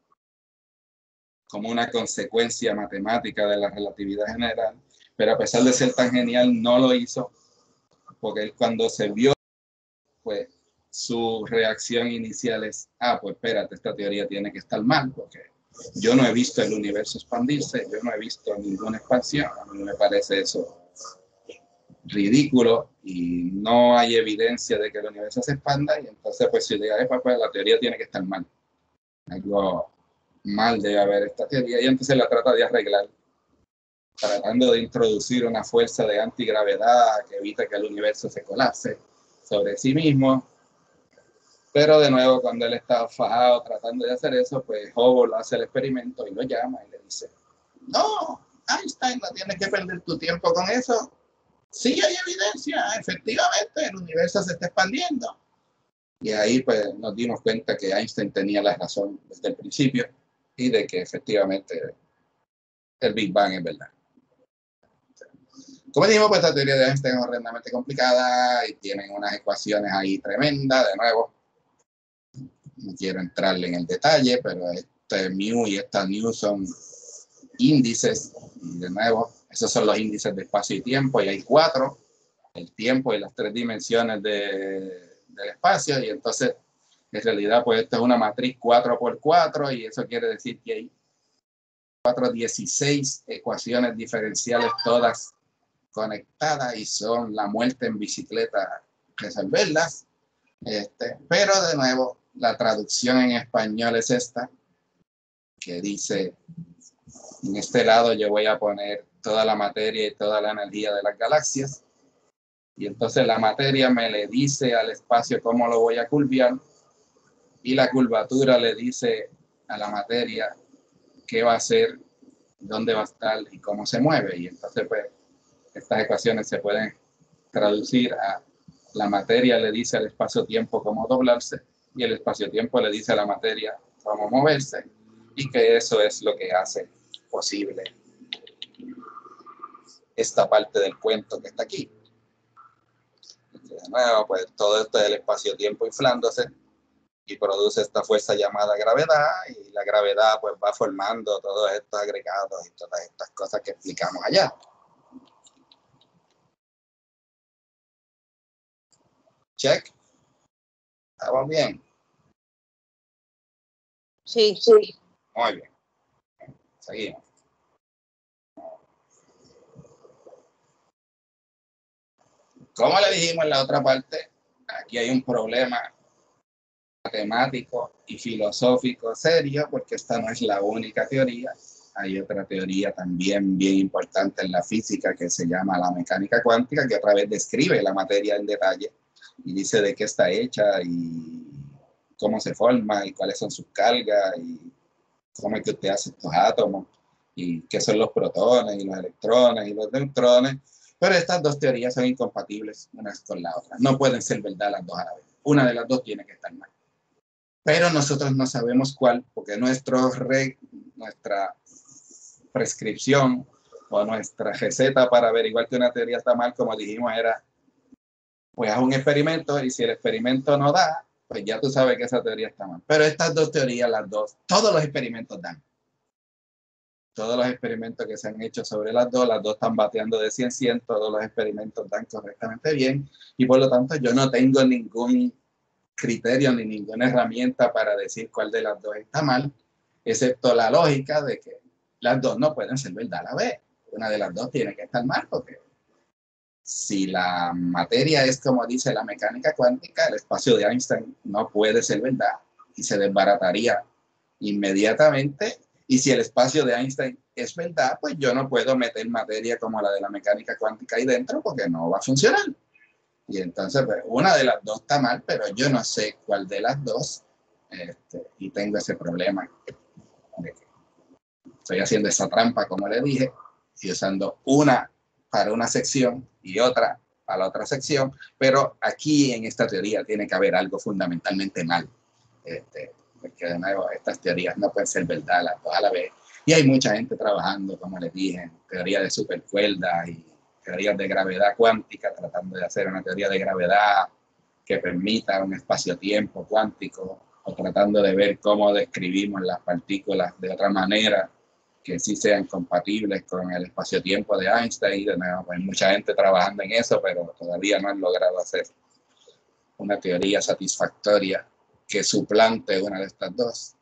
S1: como una consecuencia matemática de la relatividad general, pero a pesar de ser tan genial no lo hizo, porque él cuando se vio, pues su reacción inicial es, pues espérate, esta teoría tiene que estar mal, porque yo no he visto el universo expandirse, yo no he visto ninguna expansión, a mí me parece eso ridículo y no hay evidencia de que el universo se expanda y entonces pues su idea es, pues la teoría tiene que estar mal. Algo mal debe haber esta teoría y entonces la trata de arreglar, tratando de introducir una fuerza de antigravedad que evita que el universo se colapse sobre sí mismo. Pero de nuevo, cuando él está fajado tratando de hacer eso, pues Hubble hace el experimento y lo llama y le dice, no, Einstein, no tienes que perder tu tiempo con eso. Sí hay evidencia, efectivamente, el universo se está expandiendo. Y ahí pues nos dimos cuenta que Einstein tenía la razón desde el principio y de que efectivamente el Big Bang es verdad. Como dijimos, pues esta teoría de Einstein es horrendamente complicada y tienen unas ecuaciones ahí tremendas, de nuevo. No quiero entrarle en el detalle, pero este mu y esta nu son índices, y de nuevo, esos son los índices de espacio y tiempo, y hay 4, el tiempo y las 3 dimensiones del espacio, y entonces, en realidad, pues esto es una matriz 4x4, y eso quiere decir que hay 16 ecuaciones diferenciales, todas conectadas, y son la muerte en bicicleta resolverlas. Pero de nuevo, la traducción en español es esta, que dice, en este lado yo voy a poner toda la materia y toda la energía de las galaxias, y entonces la materia me le dice al espacio cómo lo voy a curvar, y la curvatura le dice a la materia qué va a hacer, dónde va a estar y cómo se mueve, y entonces pues estas ecuaciones se pueden traducir a la materia le dice al espacio-tiempo cómo doblarse y el espacio-tiempo le dice a la materia cómo moverse y que eso es lo que hace posible esta parte del cuento que está aquí. De nuevo, pues todo esto es el espacio-tiempo inflándose y produce esta fuerza llamada gravedad y la gravedad pues va formando todos estos agregados y todas estas cosas que explicamos allá. Check. ¿Estamos bien?
S2: Sí.
S1: Muy bien. Seguimos. Como le dijimos en la otra parte, aquí hay un problema matemático y filosófico serio, porque esta no es la única teoría. Hay otra teoría también bien importante en la física que se llama la mecánica cuántica, que otra vez describe la materia en detalle y dice de qué está hecha y cómo se forma y cuáles son sus cargas y cómo es que usted hace estos átomos y qué son los protones y los electrones y los neutrones. Pero estas dos teorías son incompatibles unas con la otra. No pueden ser verdad las dos a la vez. Una de las dos tiene que estar mal. Pero nosotros no sabemos cuál, porque nuestra prescripción o nuestra receta para averiguar que una teoría está mal, como dijimos, era, pues haz un experimento y si el experimento no da, pues ya tú sabes que esa teoría está mal. Pero estas dos teorías, las dos, todos los experimentos dan. Todos los experimentos que se han hecho sobre las dos están bateando de 100, todos los experimentos dan correctamente bien y por lo tanto yo no tengo ningún criterio ni ninguna herramienta para decir cuál de las dos está mal, excepto la lógica de que las dos no pueden ser verdad a la vez. Una de las dos tiene que estar mal porque Si la materia es como dice la mecánica cuántica, el espacio de Einstein no puede ser verdad y se desbarataría inmediatamente. Y si el espacio de Einstein es verdad, pues yo no puedo meter materia como la de la mecánica cuántica ahí dentro porque no va a funcionar. Y entonces, pues, una de las dos está mal, pero yo no sé cuál de las dos. Y tengo ese problema de que estoy haciendo esa trampa, como le dije, y usando una para una sección y otra para la otra sección, pero aquí en esta teoría tiene que haber algo fundamentalmente mal. Porque de nuevo, estas teorías no pueden ser verdad las dos a la vez. Y hay mucha gente trabajando, como les dije, en teoría de supercuerdas y teorías de gravedad cuántica, tratando de hacer una teoría de gravedad que permita un espacio-tiempo cuántico, o tratando de ver cómo describimos las partículas de otra manera que sí sean compatibles con el espacio-tiempo de Einstein. Y de nuevo, pues, hay mucha gente trabajando en eso, pero todavía no han logrado hacer una teoría satisfactoria que suplante una de estas dos.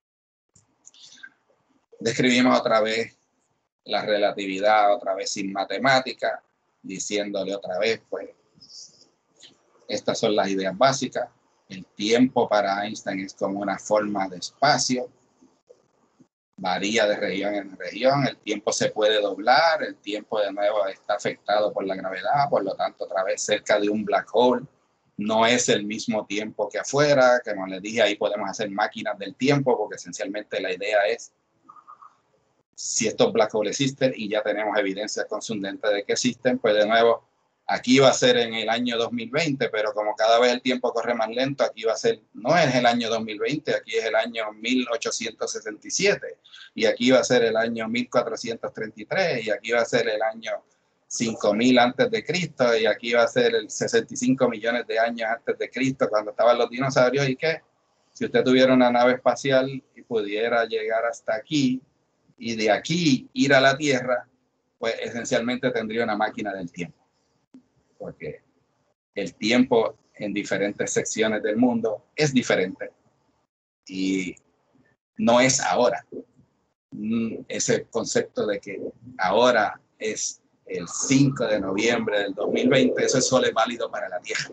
S1: Describimos otra vez la relatividad, otra vez sin matemática, diciéndole otra vez, pues, estas son las ideas básicas. El tiempo para Einstein es como una forma de espacio, varía de región en región, el tiempo se puede doblar, el tiempo de nuevo está afectado por la gravedad, por lo tanto, otra vez cerca de un black hole, no es el mismo tiempo que afuera, que como les dije, ahí podemos hacer máquinas del tiempo, porque esencialmente la idea es, si estos black holes existen y ya tenemos evidencia contundente de que existen, pues de nuevo, aquí va a ser en el año 2020, pero como cada vez el tiempo corre más lento, aquí va a ser, no es el año 2020, aquí es el año 1867, y aquí va a ser el año 1433, y aquí va a ser el año 5000 antes de Cristo, y aquí va a ser el 65 millones de años antes de Cristo, cuando estaban los dinosaurios. Y que si usted tuviera una nave espacial y pudiera llegar hasta aquí, y de aquí ir a la Tierra, pues esencialmente tendría una máquina del tiempo, porque el tiempo en diferentes secciones del mundo es diferente y no es ahora. Ese concepto de que ahora es el 5 de noviembre del 2020, eso solo es válido para la Tierra.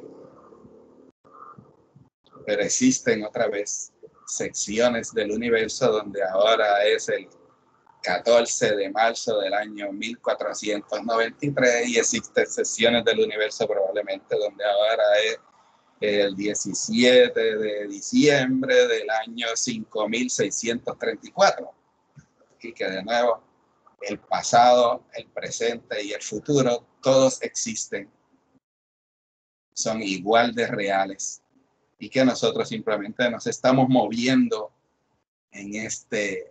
S1: Pero existen otra vez secciones del universo donde ahora es el 14 de marzo del año 1493 y existen secciones del universo probablemente donde ahora es el 17 de diciembre del año 5634. Y que de nuevo el pasado, el presente y el futuro todos existen, son igual de reales y que nosotros simplemente nos estamos moviendo en este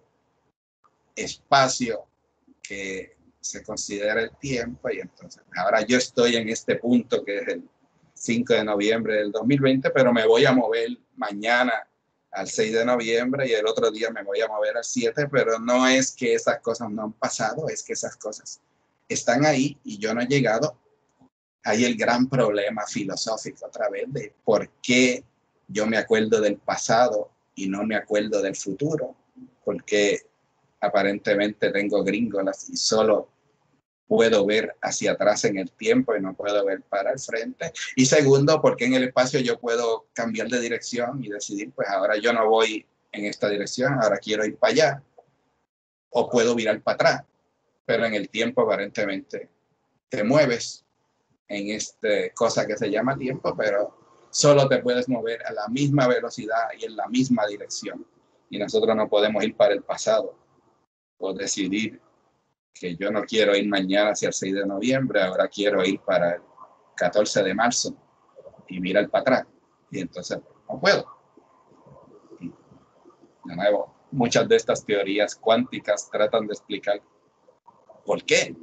S1: espacio que se considera el tiempo. Y entonces ahora yo estoy en este punto que es el 5 de noviembre del 2020, pero me voy a mover mañana al 6 de noviembre y el otro día me voy a mover al 7, pero no es que esas cosas no han pasado, es que esas cosas están ahí y yo no he llegado. Hay el gran problema filosófico otra vez de por qué yo me acuerdo del pasado y no me acuerdo del futuro, porque aparentemente tengo gringolas y solo puedo ver hacia atrás en el tiempo y no puedo ver para el frente. Y segundo, porque en el espacio yo puedo cambiar de dirección y decidir, pues ahora yo no voy en esta dirección, ahora quiero ir para allá, o puedo virar para atrás. Pero en el tiempo aparentemente te mueves en esta cosa que se llama tiempo, pero solo te puedes mover a la misma velocidad y en la misma dirección. Y nosotros no podemos ir para el pasado o decidir que yo no quiero ir mañana hacia el 6 de noviembre, ahora quiero ir para el 14 de marzo y mirar para atrás. Y entonces no puedo. Y de nuevo, muchas de estas teorías cuánticas tratan de explicar por qué.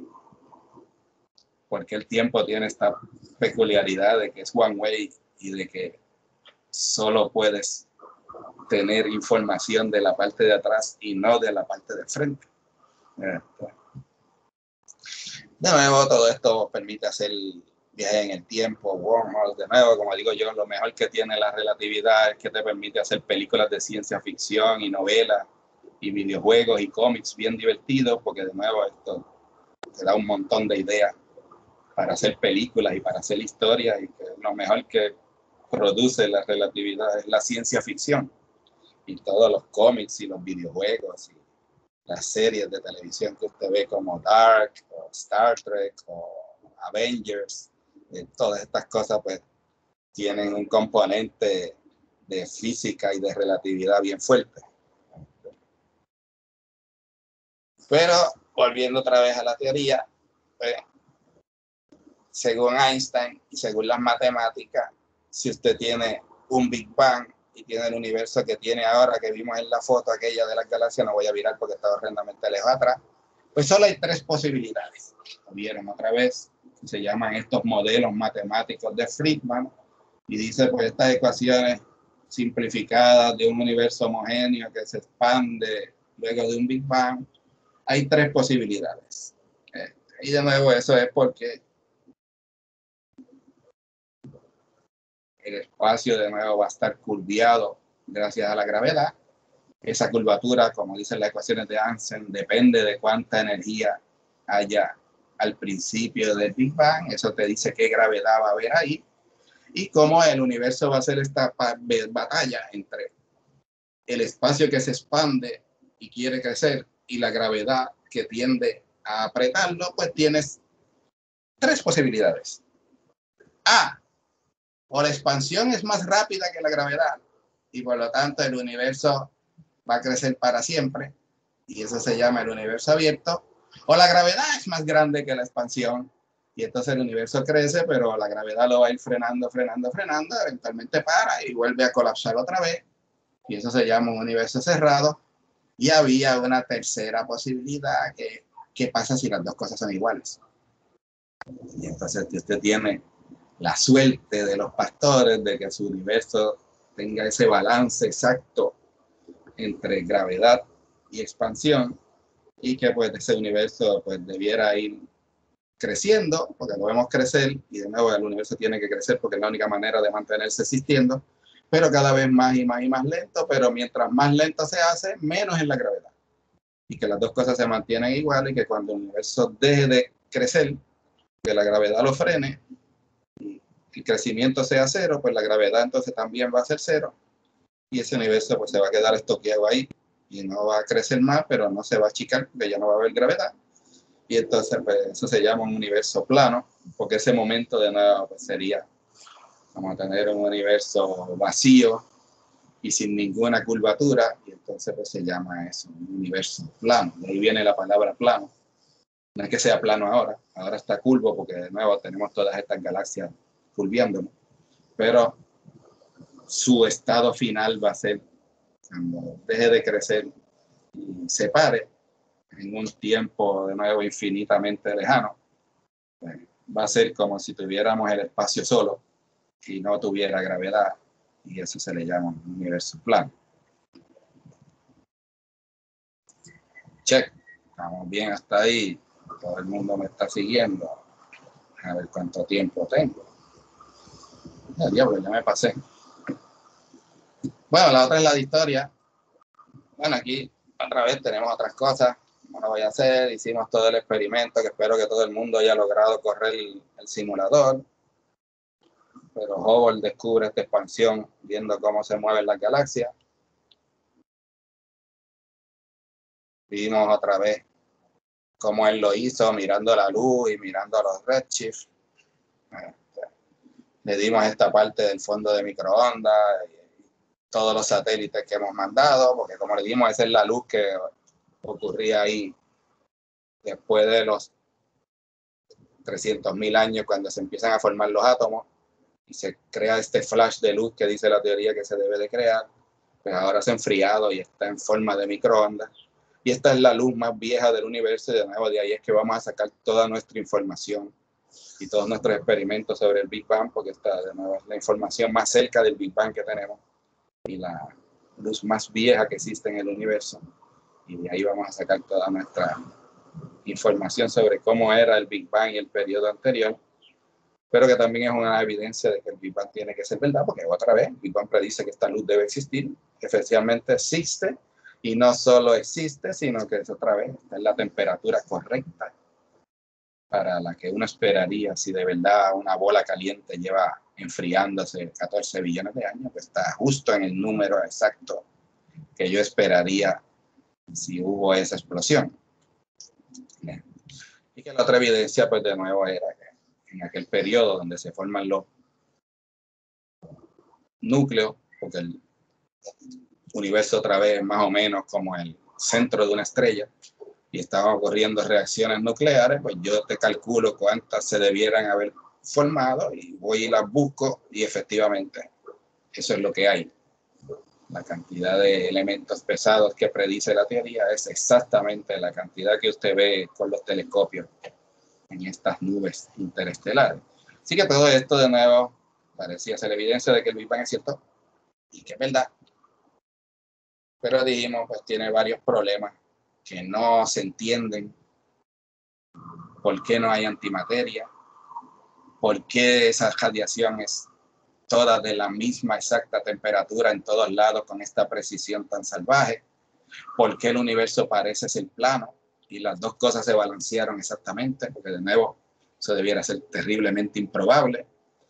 S1: Porque el tiempo tiene esta peculiaridad de que es one way y de que solo puedes tener información de la parte de atrás y no de la parte de frente. De nuevo, todo esto permite hacer viajes en el tiempo, wormholes. De nuevo, como digo yo, lo mejor que tiene la relatividad es que te permite hacer películas de ciencia ficción y novelas y videojuegos y cómics bien divertidos, porque de nuevo esto te da un montón de ideas para hacer películas y para hacer historias, y que lo mejor que produce la relatividad es la ciencia ficción. Y todos los cómics y los videojuegos y las series de televisión que usted ve como Dark o Star Trek o Avengers, todas estas cosas pues tienen un componente de física y de relatividad bien fuerte. Pero volviendo otra vez a la teoría, pues, según Einstein y según las matemáticas, si usted tiene un Big Bang y tiene el universo que tiene ahora, que vimos en la foto aquella de las galaxias, no voy a virar porque está horrendamente lejos atrás, pues solo hay 3 posibilidades. Lo vieron otra vez, se llaman estos modelos matemáticos de Friedman, y dice pues estas ecuaciones simplificadas de un universo homogéneo que se expande luego de un Big Bang, hay 3 posibilidades. Y de nuevo eso es porque el espacio de nuevo va a estar curviado gracias a la gravedad. Esa curvatura, como dicen las ecuaciones de Einstein, depende de cuánta energía haya al principio del Big Bang. Eso te dice qué gravedad va a haber ahí. Y cómo el universo va a ser esta batalla entre el espacio que se expande y quiere crecer y la gravedad que tiende a apretarlo, pues tienes 3 posibilidades. A, o la expansión es más rápida que la gravedad y por lo tanto el universo va a crecer para siempre y eso se llama el universo abierto, o la gravedad es más grande que la expansión y entonces el universo crece, pero la gravedad lo va a ir frenando, eventualmente para y vuelve a colapsar otra vez y eso se llama un universo cerrado. Y había una tercera posibilidad que ¿qué pasa si las 2 cosas son iguales? Y entonces usted tiene la suerte de los pastores de que su universo tenga ese balance exacto entre gravedad y expansión y que pues ese universo pues debiera ir creciendo porque lo vemos crecer y de nuevo el universo tiene que crecer porque es la única manera de mantenerse existiendo, pero cada vez más y más y más lento, pero mientras más lento se hace, menos es la gravedad y que las 2 cosas se mantienen igual y que cuando el universo deje de crecer, que la gravedad lo frene, el crecimiento sea 0, pues la gravedad entonces también va a ser 0 y ese universo pues se va a quedar estoqueado ahí y no va a crecer más, pero no se va a achicar porque ya no va a haber gravedad y entonces pues eso se llama un universo plano porque ese momento de nuevo pues sería vamos a tener un universo vacío y sin ninguna curvatura y entonces pues se llama eso un universo plano, de ahí viene la palabra plano. No es que sea plano ahora está curvo porque de nuevo tenemos todas estas galaxias curviándonos, pero su estado final va a ser cuando deje de crecer y se pare en un tiempo de nuevo infinitamente lejano, pues, va a ser como si tuviéramos el espacio solo y no tuviera gravedad y eso se le llama un universo plano. Check, estamos bien hasta ahí, todo el mundo me está siguiendo, a ver cuánto tiempo tengo. Diablo, ya me pasé. Bueno, la otra es la de historia. Bueno, aquí otra vez tenemos otras cosas. No lo voy a hacer. Hicimos todo el experimento que espero que todo el mundo haya logrado correr el simulador. Pero Hubble descubre esta expansión viendo cómo se mueven las galaxias. Vimos otra vez cómo él lo hizo mirando la luz y mirando los redshift. Le dimos esta parte del fondo de microondas y todos los satélites que hemos mandado, porque como le dimos, esa es la luz que ocurría ahí después de los 300.000 años cuando se empiezan a formar los átomos y se crea este flash de luz que dice la teoría que se debe de crear, pues ahora se ha enfriado y está en forma de microondas. Y esta es la luz más vieja del universo y de nuevo de ahí es que vamos a sacar toda nuestra información y todos nuestros experimentos sobre el Big Bang, porque esta de nuevo es la información más cerca del Big Bang que tenemos y la luz más vieja que existe en el universo. Y de ahí vamos a sacar toda nuestra información sobre cómo era el Big Bang y el periodo anterior, pero que también es una evidencia de que el Big Bang tiene que ser verdad, porque otra vez el Big Bang predice que esta luz debe existir, efectivamente existe, y no solo existe, sino que es otra vez, está en la temperatura correcta para la que uno esperaría si de verdad una bola caliente lleva enfriándose 14 billones de años, pues está justo en el número exacto que yo esperaría si hubo esa explosión. Y que la otra evidencia, pues de nuevo, era que en aquel periodo donde se forman los núcleos, porque el universo otra vez es más o menos como el centro de una estrella, y estaban ocurriendo reacciones nucleares, pues yo te calculo cuántas se debieran haber formado y voy y las busco y efectivamente eso es lo que hay. La cantidad de elementos pesados que predice la teoría es exactamente la cantidad que usted ve con los telescopios en estas nubes interestelares. Así que todo esto de nuevo parecía ser evidencia de que el Big Bang es cierto y que es verdad. Pero dijimos, pues tiene varios problemas que no se entienden. ¿Por qué no hay antimateria? ¿Por qué esa radiación es toda de la misma exacta temperatura en todos lados con esta precisión tan salvaje? ¿Por qué el universo parece ser plano? Y las dos cosas se balancearon exactamente, porque de nuevo eso debiera ser terriblemente improbable.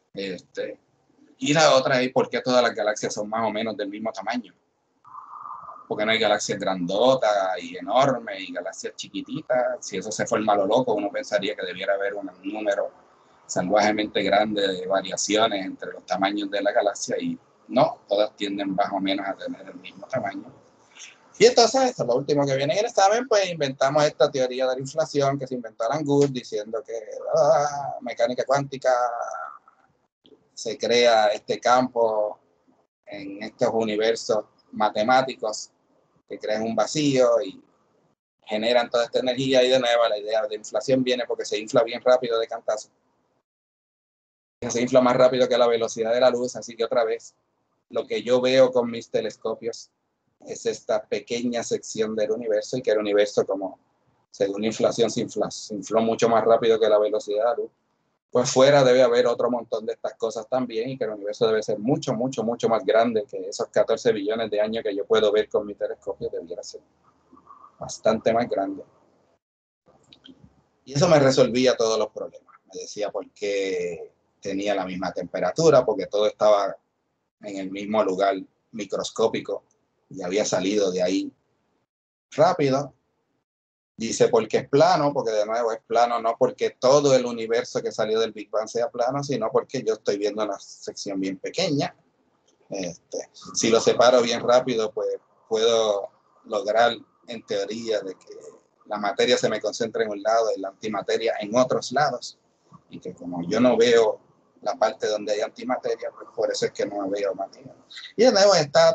S1: Y la otra es por qué todas las galaxias son más o menos del mismo tamaño. Porque no hay galaxias grandotas y enormes y galaxias chiquititas. Si eso se forma a lo loco, uno pensaría que debiera haber un número salvajemente grande de variaciones entre los tamaños de la galaxia y no, todas tienden más o menos a tener el mismo tamaño. Y entonces, esto es lo último que viene en el examen, pues inventamos esta teoría de la inflación que se inventó Alan Guth diciendo que mecánica cuántica se crea este campo en estos universos matemáticos que crean un vacío y generan toda esta energía y de nuevo la idea de inflación viene porque se infla bien rápido de cantazo. Se infla más rápido que la velocidad de la luz, así que otra vez lo que yo veo con mis telescopios es esta pequeña sección del universo y que el universo, como según inflación se infló mucho más rápido que la velocidad de la luz, pues fuera debe haber otro montón de estas cosas también y que el universo debe ser mucho, mucho, mucho más grande que esos 14 billones de años que yo puedo ver con mi telescopio, debiera ser bastante más grande. Y eso me resolvía todos los problemas. Me decía por qué tenía la misma temperatura, porque todo estaba en el mismo lugar microscópico y había salido de ahí rápido. Dice porque es plano, porque de nuevo es plano, no porque todo el universo que salió del Big Bang sea plano, sino porque yo estoy viendo una sección bien pequeña. Si lo separo bien rápido, pues puedo lograr en teoría de que la materia se me concentra en un lado y la antimateria en otros lados. Y que como yo no veo la parte donde hay antimateria, pues por eso es que no veo materia. Y de nuevo esta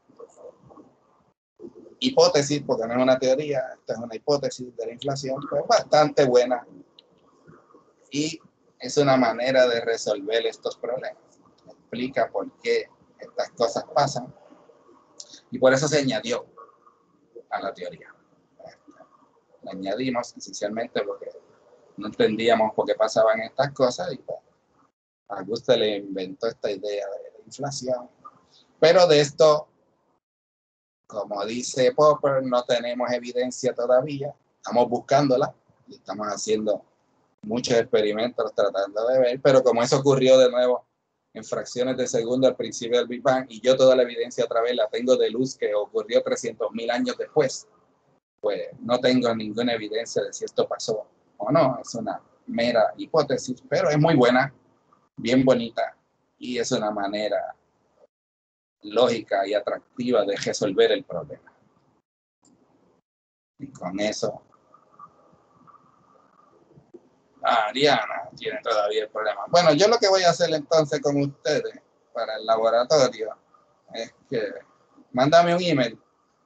S1: hipótesis, porque no es una teoría, esta es una hipótesis de la inflación, pues bastante buena. Y es una manera de resolver estos problemas. Explica por qué estas cosas pasan. Y por eso se añadió a la teoría. La añadimos esencialmente porque no entendíamos por qué pasaban estas cosas y pues, a Auguste le inventó esta idea de la inflación. Pero de esto, como dice Popper, no tenemos evidencia todavía. Estamos buscándola y estamos haciendo muchos experimentos tratando de ver, pero como eso ocurrió de nuevo en fracciones de segundo al principio del Big Bang y yo toda la evidencia otra vez la tengo de luz que ocurrió 300.000 años después, pues no tengo ninguna evidencia de si esto pasó o no. Es una mera hipótesis, pero es muy buena, bien bonita y es una manera lógica y atractiva de resolver el problema. Y con eso, Ariana tiene todavía el problema. Bueno, yo lo que voy a hacer entonces con ustedes para el laboratorio es que mándame un email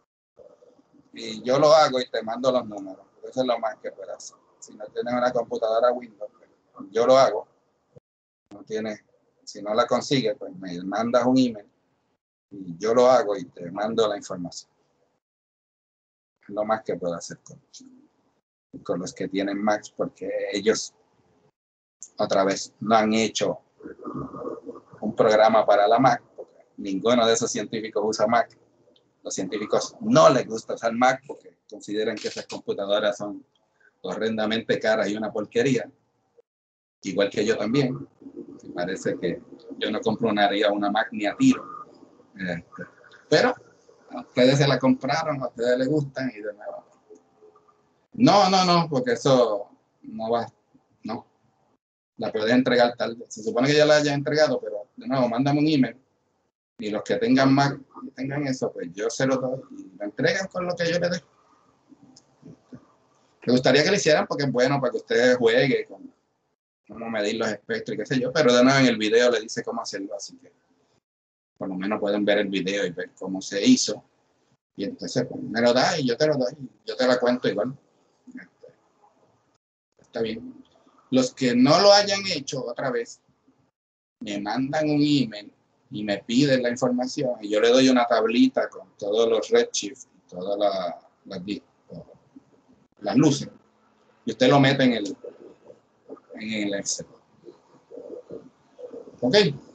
S1: y yo lo hago y te mando los números. Eso es lo más que puedo hacer. Si no tienes una computadora Windows, yo lo hago. No tienes, si no la consigues, pues me mandas un email y yo lo hago y te mando la información. Es lo más que puedo hacer con los que tienen Mac, porque ellos otra vez no han hecho un programa para la Mac, porque ninguno de esos científicos usa Mac. Los científicos no les gusta usar Mac porque consideran que esas computadoras son horrendamente caras y una porquería, igual que yo también. Me parece que yo no compraría una Mac ni a tiro. Pero a ustedes se la compraron, a ustedes les gustan y de nuevo. No, porque eso no va, no. La puedes entregar tarde. Se supone que ya la haya entregado, pero de nuevo, mándame un email. Y los que tengan Mac y tengan eso, pues yo se lo doy y lo entregan con lo que yo les doy. Me gustaría que lo hicieran porque es bueno para que ustedes jueguen con cómo medir los espectros y qué sé yo, pero de nuevo en el video le dice cómo hacerlo, así que por lo menos pueden ver el video y ver cómo se hizo. Y entonces pues, me lo da y yo te lo doy, yo te la cuento igual. Está bien. Los que no lo hayan hecho otra vez, me mandan un email y me piden la información y yo le doy una tablita con todos los redshift y todas las luces. Y usted lo mete en el Excel. ¿Ok?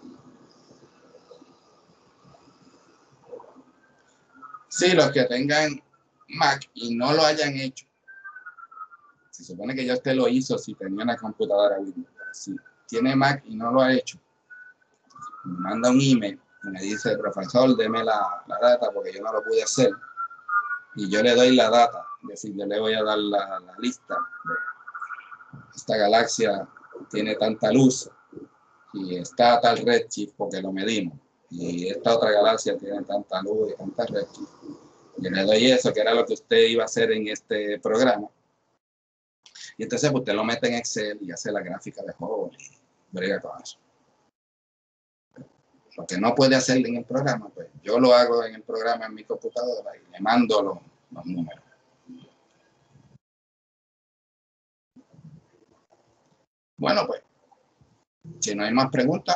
S1: Sí, los que tengan Mac y no lo hayan hecho. Se supone que ya usted lo hizo si tenía una computadora Windows. Si tiene Mac y no lo ha hecho, me manda un email y me dice, profesor, deme la data porque yo no lo pude hacer. Y yo le doy la data, es decir, yo le voy a dar la lista de esta galaxia tiene tanta luz y está a tal redshift porque lo medimos. Y esta otra galaxia tiene tanta luz y tanta redshift. Yo le doy eso, que era lo que usted iba a hacer en este programa. Y entonces pues, usted lo mete en Excel y hace la gráfica de Hubble y brega con eso. Lo que no puede hacer en el programa, pues yo lo hago en el programa en mi computadora y le mando los números. Bueno, pues, si no hay más preguntas,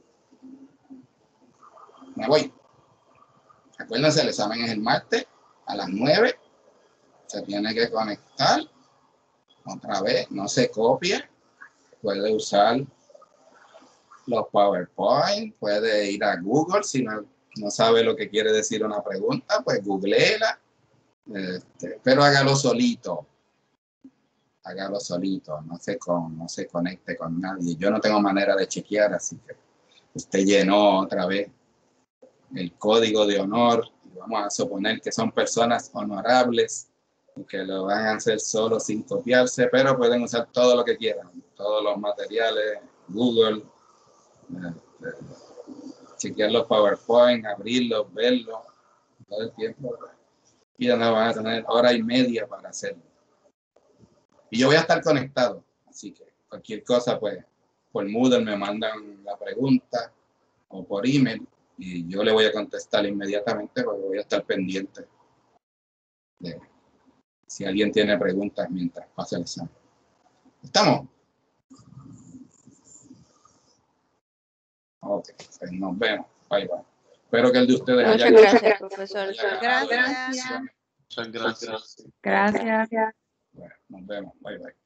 S1: me voy. Acuérdense, el examen es el martes a las 9. Se tiene que conectar. Otra vez, no se copie. Puede usar los PowerPoint, puede ir a Google. Si no sabe lo que quiere decir una pregunta, pues googleela. Pero hágalo solito. Hágalo solito. No se conecte con nadie. Yo no tengo manera de chequear, así que usted llenó otra vez el código de honor. Y vamos a suponer que son personas honorables y que lo van a hacer solo sin copiarse, pero pueden usar todo lo que quieran, todos los materiales, Google, chequear los PowerPoint, abrirlos, verlos, todo el tiempo. Y ya no van a tener hora y media para hacerlo. Y yo voy a estar conectado, así que cualquier cosa, pues, por Moodle me mandan la pregunta o por email y yo le voy a contestar inmediatamente porque voy a estar pendiente de si alguien tiene preguntas mientras pasa el examen. ¿Estamos? Ok, pues nos vemos. Bye, bye. Espero que el de ustedes
S2: Muchas
S1: haya...
S2: gracias, profesor.
S4: Gracias.
S3: Muchas gracias.
S2: Gracias.
S1: Bueno, nos vemos. Bye, bye.